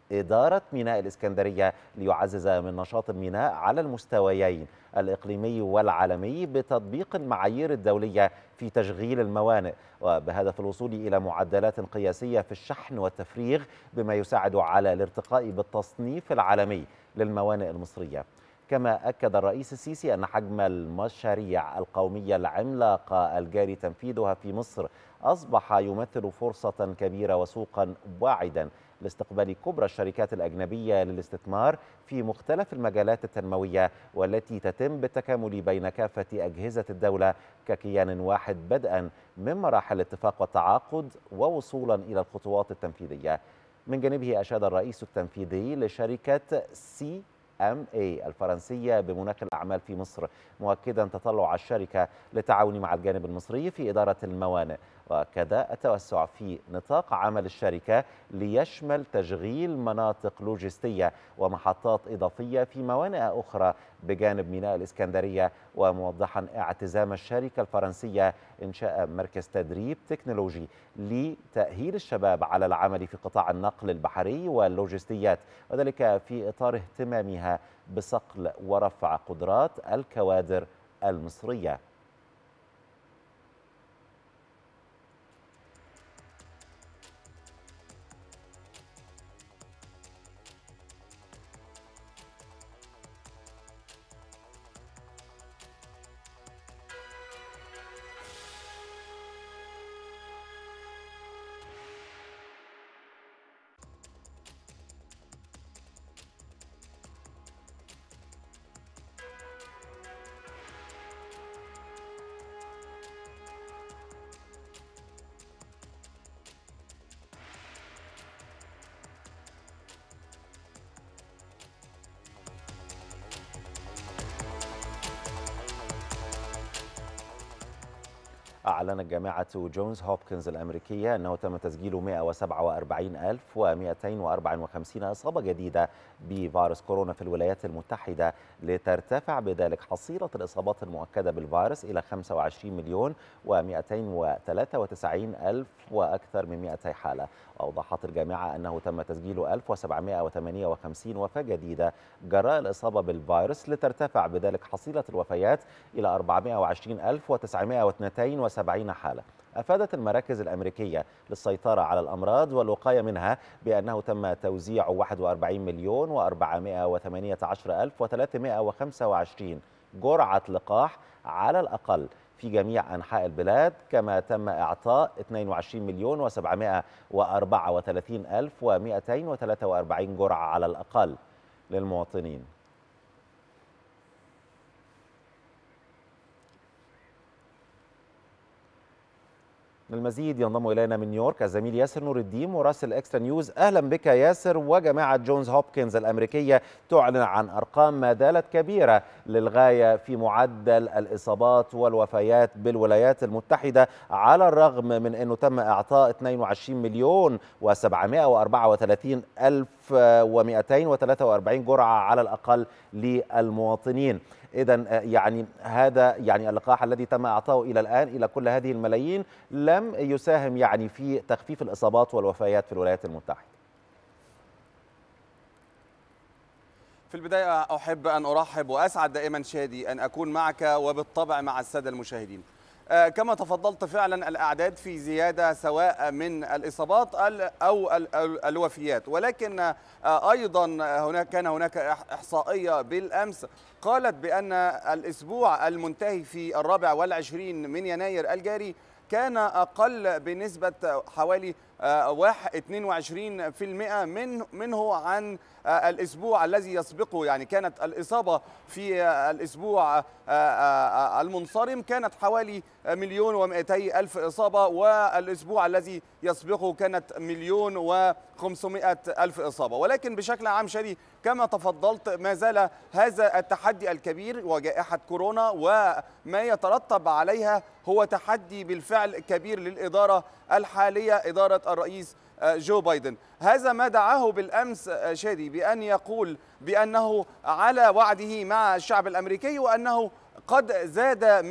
إدارة ميناء الإسكندرية ليعزز من نشاط الميناء على المستويين الإقليمي والعالمي بتطبيق المعايير الدولية في تشغيل الموانئ، وبهدف الوصول إلى معدلات قياسية في الشحن والتفريغ بما يساعد على الارتقاء بالتصنيف العالمي للموانئ المصرية. كما أكد الرئيس السيسي أن حجم المشاريع القومية العملاقة الجاري تنفيذها في مصر أصبح يمثل فرصة كبيرة وسوقا واعدا لاستقبال كبرى الشركات الأجنبية للاستثمار في مختلف المجالات التنموية والتي تتم بالتكامل بين كافة أجهزة الدولة ككيان واحد، بدءا من مراحل الاتفاق والتعاقد ووصولا إلى الخطوات التنفيذية. من جانبه أشاد الرئيس التنفيذي لشركة سي ام اي الفرنسية بمناخ الأعمال في مصر، مؤكدا تطلع الشركة للتعاون مع الجانب المصري في إدارة الموانئ، وكذا التوسع في نطاق عمل الشركة ليشمل تشغيل مناطق لوجستية ومحطات إضافية في موانئ أخرى بجانب ميناء الإسكندرية، وموضحا اعتزام الشركة الفرنسية إنشاء مركز تدريب تكنولوجي لتأهيل الشباب على العمل في قطاع النقل البحري واللوجستيات، وذلك في إطار اهتمامها بصقل ورفع قدرات الكوادر المصرية. أعلنت جامعة جونز هوبكنز الأمريكية أنه تم تسجيل مئة وسبعة وأربعين ألف ومئتين وأربعة وخمسين إصابة جديدة بفيروس كورونا في الولايات المتحدة، لترتفع بذلك حصيلة الإصابات المؤكدة بالفيروس إلى خمسة وعشرين مليون ومئتين وثلاثة وتسعين ألف وأكثر من مئتي حالة. أوضحت الجامعة أنه تم تسجيل ألف وسبعمئة وثمانية وخمسين وفاة جديدة جراء الإصابة بالفيروس، لترتفع بذلك حصيلة الوفيات إلى أربعمئة وعشرين ألف وتسعمئة واثنين وسبعين حالة. أفادت المراكز الأمريكية للسيطرة على الأمراض والوقاية منها بأنه تم توزيع واحد وأربعين مليون وأربعمئة وثمانية عشر ألف وثلاثمئة وخمسة وعشرين جرعة لقاح على الأقل في جميع أنحاء البلاد، كما تم إعطاء اثنين وعشرين مليون وسبعمئة وأربعة وثلاثين ألف ومئتين وثلاثة وأربعين جرعة على الأقل للمواطنين. للمزيد ينضم إلينا من نيويورك الزميل ياسر نور الدين مراسل إكسترا نيوز. أهلا بك ياسر. وجامعة جونز هوبكنز الأمريكية تعلن عن أرقام ما زالت كبيرة للغاية في معدل الإصابات والوفيات بالولايات المتحدة، على الرغم من أنه تم إعطاء اثنين وعشرين مليون وسبعمئة وأربعة وثلاثين ألف ومئتين وثلاثة وأربعين جرعة على الأقل للمواطنين. إذا يعني هذا يعني اللقاح الذي تم إعطائه إلى الآن إلى كل هذه الملايين لم يساهم يعني في تخفيف الإصابات والوفيات في الولايات المتحدة. في البداية أحب أن أرحب وأسعد دائما شادي أن أكون معك وبالطبع مع السادة المشاهدين. كما تفضلت فعلا الأعداد في زيادة سواء من الإصابات أو الوفيات، ولكن أيضا هناك كان هناك إحصائية بالأمس قالت بأن الأسبوع المنتهي في الرابع والعشرين من يناير الجاري كان أقل بنسبة حوالي اثنين وعشرين بالمئة من منه عن الأسبوع الذي يسبقه. يعني كانت الإصابة في الأسبوع المنصرم كانت حوالي مليون ومئتي ألف إصابة، والأسبوع الذي يسبقه كانت مليون وخمسمائة ألف إصابة. ولكن بشكل عام شديد كما تفضلت ما زال هذا التحدي الكبير وجائحة كورونا وما يترتب عليها هو تحدي بالفعل كبير للإدارة الحالية، إدارة الرئيس جو بايدن. هذا ما دعاه بالأمس شادي بأن يقول بأنه على وعده مع الشعب الأمريكي، وأنه قد زاد من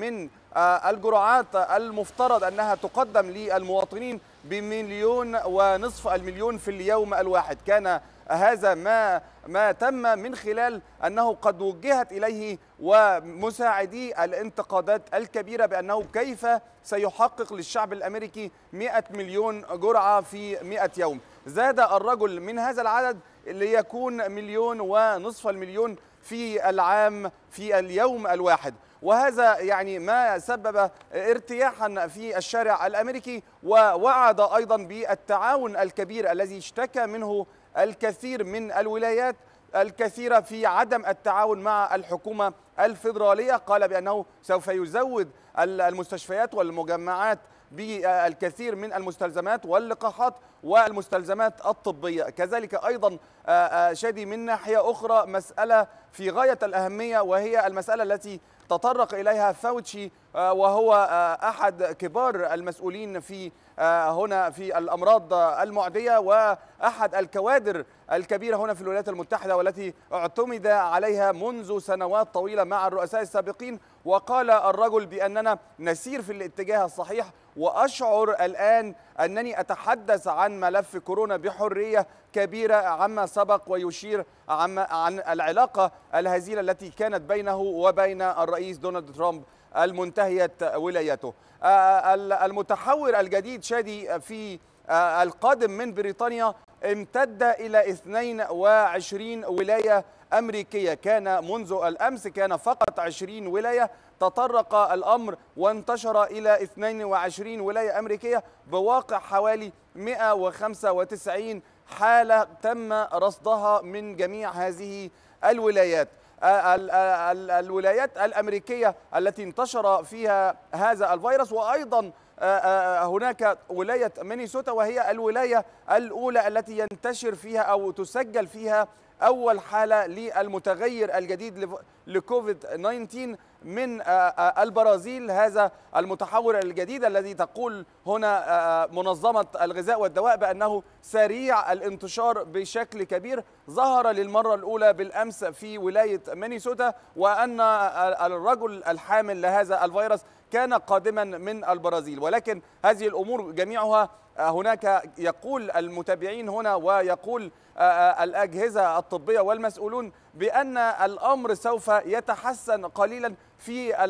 الجرعات المفترض أنها تقدم للمواطنين بمليون ونصف المليون في اليوم الواحد. كان هذا ما ما تم من خلال أنه قد وجهت إليه ومساعدي الانتقادات الكبيرة بأنه كيف سيحقق للشعب الأمريكي مئة مليون جرعة في مئة يوم. زاد الرجل من هذا العدد ليكون مليون ونصف المليون في العام في اليوم الواحد، وهذا يعني ما سبب ارتياحا في الشارع الأمريكي، ووعد أيضا بالتعاون الكبير الذي اشتكى منه الكثير من الولايات الكثيرة في عدم التعاون مع الحكومة الفيدرالية. قال بأنه سوف يزود المستشفيات والمجمعات بالكثير من المستلزمات واللقاحات والمستلزمات الطبية. كذلك أيضا شادي من ناحية أخرى مسألة في غاية الأهمية، وهي المسألة التي تطرق إليها فاوتشي وهو أحد كبار المسؤولين في هنا في الأمراض المعدية وأحد الكوادر الكبيرة هنا في الولايات المتحدة والتي اعتمد عليها منذ سنوات طويلة مع الرؤساء السابقين. وقال الرجل بأننا نسير في الاتجاه الصحيح، وأشعر الآن أنني أتحدث عن ملف كورونا بحرية كبيرة عما سبق، ويشير عن العلاقة الهزيلة التي كانت بينه وبين الرئيس دونالد ترامب المنتهية ولايته. المتحور الجديد شادي في القادم من بريطانيا امتد إلى اثنين وعشرين ولاية أمريكية. كان منذ الأمس كان فقط عشرين ولاية، تطرق الأمر وانتشر إلى اثنين وعشرين ولاية أمريكية بواقع حوالي مئة وخمسة وتسعين حالة تم رصدها من جميع هذه الولايات. الولايات الأمريكية التي انتشر فيها هذا الفيروس، وأيضا هناك ولاية مينيسوتا وهي الولاية الأولى التي ينتشر فيها أو تسجل فيها أول حالة للمتغير الجديد لكوفيد تسعة عشر من البرازيل. هذا المتحور الجديد الذي تقول هنا منظمة الغذاء والدواء بأنه سريع الانتشار بشكل كبير، ظهر للمرة الأولى بالأمس في ولاية مينيسوتا، وأن الرجل الحامل لهذا الفيروس كان قادما من البرازيل. ولكن هذه الأمور جميعها هناك يقول المتابعين هنا ويقول الأجهزة الطبية والمسؤولون بأن الأمر سوف يتحسن قليلا في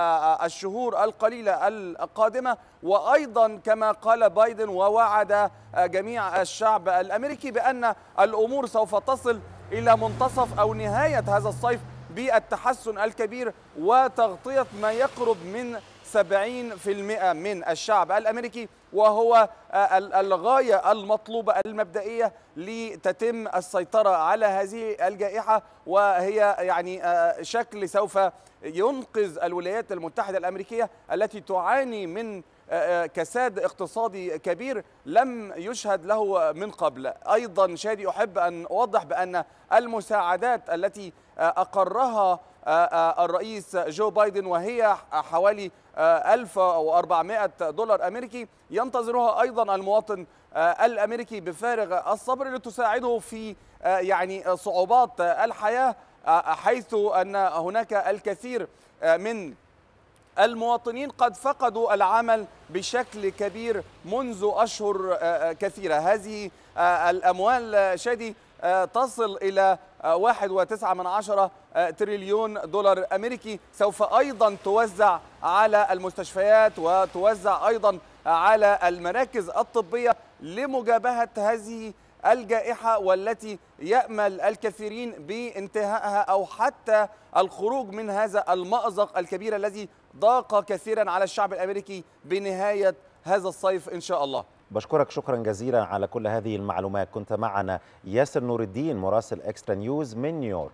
الشهور القليلة القادمة. وأيضا كما قال بايدن ووعد جميع الشعب الأمريكي بأن الأمور سوف تصل إلى منتصف أو نهاية هذا الصيف بالتحسن الكبير وتغطية ما يقرب من سبعين بالمئة من الشعب الأمريكي، وهو الغاية المطلوبة المبدئية لتتم السيطرة على هذه الجائحة، وهي يعني شكل سوف ينقذ الولايات المتحدة الأمريكية التي تعاني من كساد اقتصادي كبير لم يشهد له من قبل. أيضا شادي أحب أن أوضح بأن المساعدات التي أقرها الرئيس جو بايدن وهي حوالي ألف وأربعمائة دولار أمريكي ينتظرها أيضا المواطن الأمريكي بفارغ الصبر لتساعده في يعني صعوبات الحياة، حيث أن هناك الكثير من المواطنين قد فقدوا العمل بشكل كبير منذ أشهر كثيرة. هذه الأموال شادي تصل إلى واحد وتسعة من عشرة تريليون دولار أمريكي، سوف أيضا توزع على المستشفيات وتوزع أيضا على المراكز الطبية لمجابهة هذه الجائحة، والتي يأمل الكثيرين بانتهائها أو حتى الخروج من هذا المأزق الكبير الذي ضاق كثيرا على الشعب الأمريكي بنهاية هذا الصيف إن شاء الله. بشكرك شكرا جزيلا على كل هذه المعلومات. كنت معنا ياسر نور الدين مراسل إكسترا نيوز من نيويورك.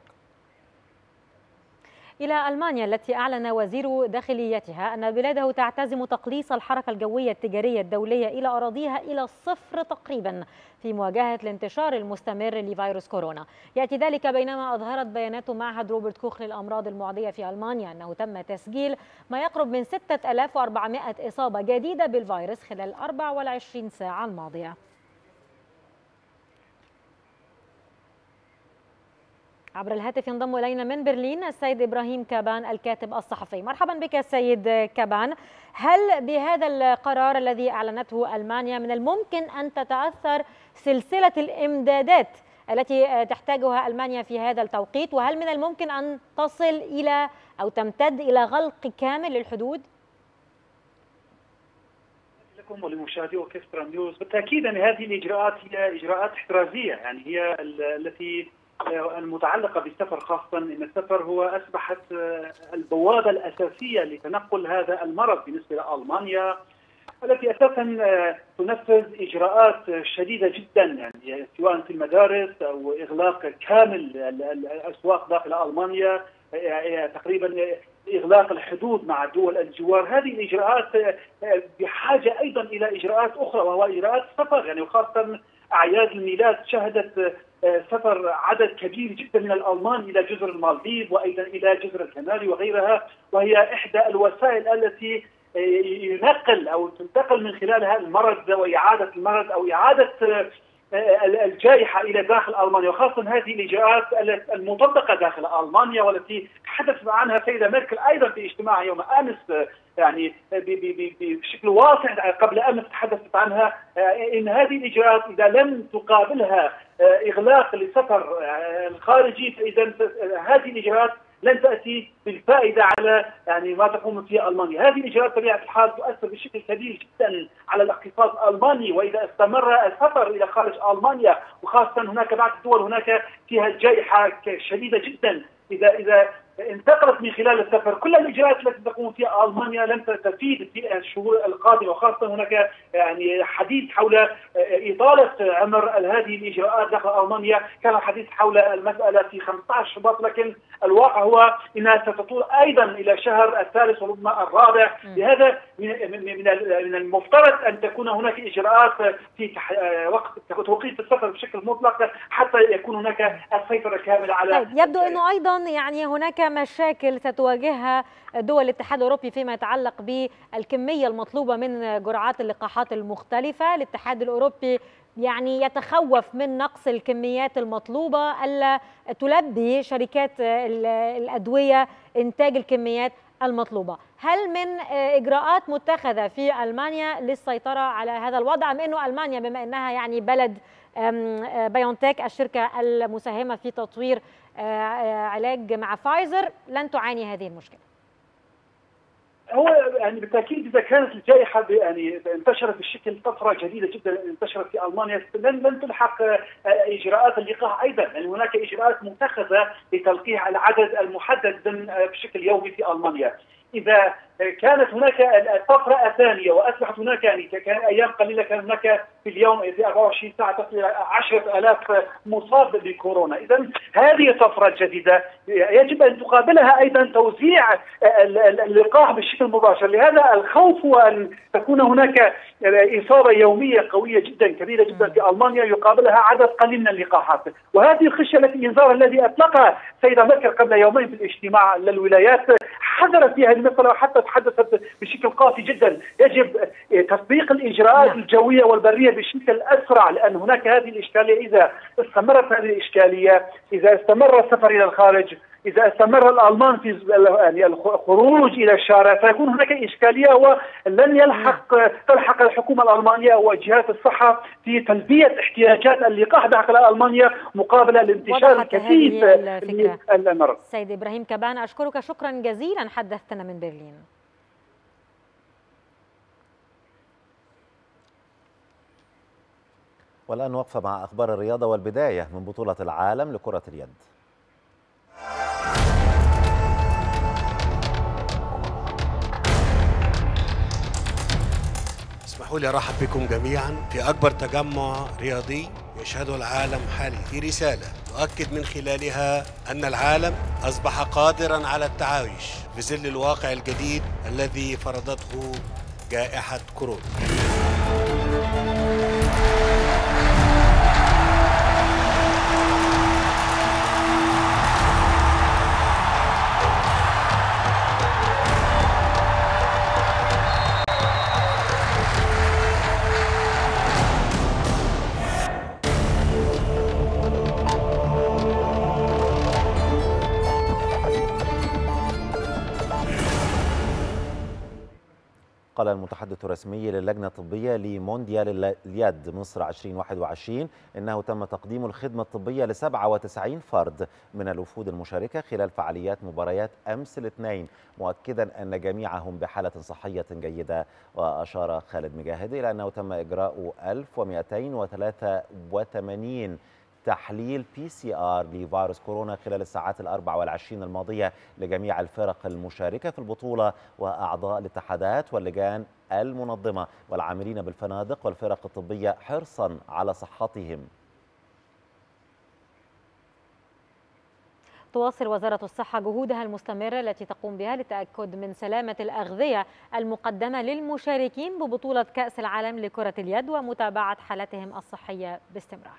إلى ألمانيا التي أعلن وزير داخليتها أن بلاده تعتزم تقليص الحركة الجوية التجارية الدولية إلى أراضيها إلى الصفر تقريبا في مواجهة الانتشار المستمر لفيروس كورونا. يأتي ذلك بينما أظهرت بيانات معهد روبرت كوخ للأمراض المعدية في ألمانيا أنه تم تسجيل ما يقرب من ستة آلاف وأربعمائة إصابة جديدة بالفيروس خلال أربع وعشرين ساعة الماضية. عبر الهاتف ينضم إلينا من برلين السيد إبراهيم كابان الكاتب الصحفي. مرحبا بك السيد كابان. هل بهذا القرار الذي أعلنته ألمانيا من الممكن أن تتأثر سلسلة الإمدادات التي تحتاجها ألمانيا في هذا التوقيت، وهل من الممكن أن تصل إلى أو تمتد إلى غلق كامل للحدود؟ لكم ولمشاهدي أوركسترا نيوز، بالتأكيد أن هذه الإجراءات هي إجراءات احترازية، يعني هي التي المتعلقة بالسفر، خاصة أن السفر هو أصبحت البوابة الأساسية لتنقل هذا المرض بالنسبة لألمانيا، التي أساسا تنفذ إجراءات شديدة جدا، يعني سواء في المدارس أو إغلاق كامل الأسواق داخل ألمانيا، تقريبا إغلاق الحدود مع دول الجوار. هذه الإجراءات بحاجة أيضا إلى إجراءات أخرى، وهو إجراءات سفر، يعني وخاصة أعياد الميلاد شهدت سفر عدد كبير جدا من الألمان إلى جزر المالديف وأيضا إلى جزر الكناري وغيرها، وهي إحدى الوسائل التي ينقل أو تنتقل من خلالها المرض وإعادة المرض أو إعادة الجائحة إلى داخل ألمانيا، وخاصة هذه الإجراءات المطبقة داخل ألمانيا والتي تحدث عنها السيدة ميركل أيضا في اجتماع يوم أمس، يعني بشكل واسع قبل أمس تحدثت عنها، إن هذه الإجراءات إذا لم تقابلها إغلاق للسفر الخارجي فإذا هذه الإجراءات لن تأتي بالفائدة على يعني ما تقوم فيه ألمانيا. هذه الإجراءات بطبيعة الحال تؤثر بشكل كبير جدا على الاقتصاد الألماني، وإذا استمر السفر إلى خارج ألمانيا، وخاصة هناك بعض الدول هناك فيها جائحة شديدة جدا، إذا إذا انتقلت من خلال السفر كل الإجراءات التي تقوم فيها ألمانيا لن تفيد في الشهور القادمة، وخاصة هناك يعني حديث حول إطالة عمر هذه الإجراءات داخل ألمانيا. كان الحديث حول المسألة في خمسة عشر شباط، لكن الواقع هو أنها ستطول أيضا إلى شهر الثالث وربما الرابع. لهذا من المفترض أن تكون هناك إجراءات في وقت توقيت السفر بشكل مطلق حتى يكون هناك السيطرة كاملة على. طيب يبدو أنه أيضا يعني هناك مشاكل ستواجهها دول الاتحاد الأوروبي فيما يتعلق بالكمية المطلوبة من جرعات اللقاحات المختلفة. الاتحاد الأوروبي يعني يتخوف من نقص الكميات المطلوبة، ألا تلبي شركات الأدوية إنتاج الكميات المطلوبة. هل من إجراءات متخذة في ألمانيا للسيطرة على هذا الوضع، أم أنه ألمانيا بما أنها يعني بلد بايونتك الشركة المساهمة في تطوير علاج مع فايزر لن تعاني هذه المشكلة؟ هو يعني بالتاكيد اذا كانت الجائحه يعني انتشرت بشكل طفره جديده جدا انتشرت في المانيا لن لن تلحق اجراءات اللقاح ايضا، يعني هناك اجراءات متخذه لتلقيح العدد المحدد بشكل يومي في المانيا. اذا كانت هناك الطفره الثانيه واصبحت هناك يعني كان ايام قليله كان هناك في اليوم في أربعة وعشرين ساعه تصل الى عشرة آلاف مصاب بكورونا، اذا هذه الطفره الجديده يجب ان تقابلها ايضا توزيع اللقاح بشكل مباشر. لهذا الخوف هو ان تكون هناك اصابه يوميه قويه جدا كبيره جدا في المانيا يقابلها عدد قليل من اللقاحات، وهذه الخشيه التي الانذار الذي اطلقها السيده ميركل قبل يومين في الاجتماع للولايات حذرت في هذه المساله وحتى تحدثت بشكل قاسي جدا. يجب تطبيق الاجراءات الجويه والبريه بشكل اسرع، لان هناك هذه الاشكاليه اذا استمرت هذه الاشكاليه، اذا استمر السفر الى الخارج، اذا استمر الالمان في يعني الخروج الى الشارع سيكون هناك اشكاليه ولن يلحق تلحق الحكومه الالمانيه وجهات الصحه في تلبيه احتياجات اللقاح داخل المانيا مقابل الانتشار الكثيف للمرض. سيد ابراهيم كابان اشكرك شكرا جزيلا، حدثتنا من برلين. والآن وقفة مع أخبار الرياضة والبداية من بطولة العالم لكرة اليد. اسمحوا لي أرحب بكم جميعا في أكبر تجمع رياضي يشهده العالم حاليا في رسالة تؤكد من خلالها أن العالم أصبح قادرا على التعايش في ظل الواقع الجديد الذي فرضته جائحة كورونا. المتحدث الرسمي للجنة الطبية لمونديال اليد مصر ألفين وواحد وعشرين إنه تم تقديم الخدمة الطبية ل سبعة وتسعين فرد من الوفود المشاركة خلال فعاليات مباريات أمس الاثنين، مؤكدا أن جميعهم بحالة صحية جيدة. وأشار خالد مجاهد إلى أنه تم إجراء ألف ومئتين وثلاثة وثمانين تحليل بي سي آر لفيروس كورونا خلال الساعات الأربع والعشرين الماضية لجميع الفرق المشاركة في البطولة وأعضاء الاتحادات واللجان المنظمة والعاملين بالفنادق والفرق الطبية حرصا على صحتهم. تواصل وزارة الصحة جهودها المستمرة التي تقوم بها للتأكد من سلامة الأغذية المقدمة للمشاركين ببطولة كأس العالم لكرة اليد ومتابعة حالتهم الصحية باستمرار.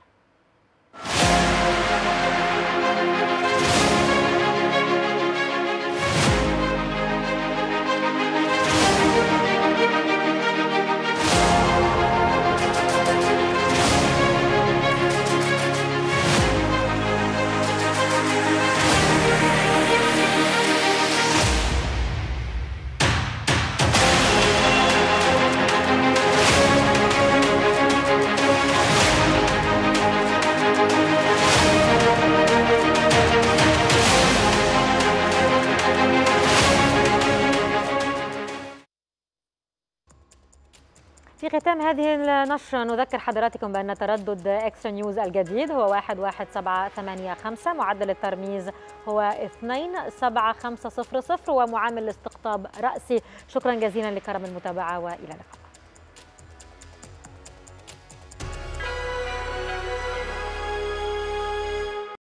في ختام هذه النشرة نذكر حضراتكم بأن تردد إكسترا نيوز الجديد هو واحد واحد سبعة ثمانية خمسة، معدل الترميز هو اثنين سبعة خمسة صفر صفر، ومعامل الاستقطاب رأسي. شكرا جزيلا لكرم المتابعة وإلى اللقاء.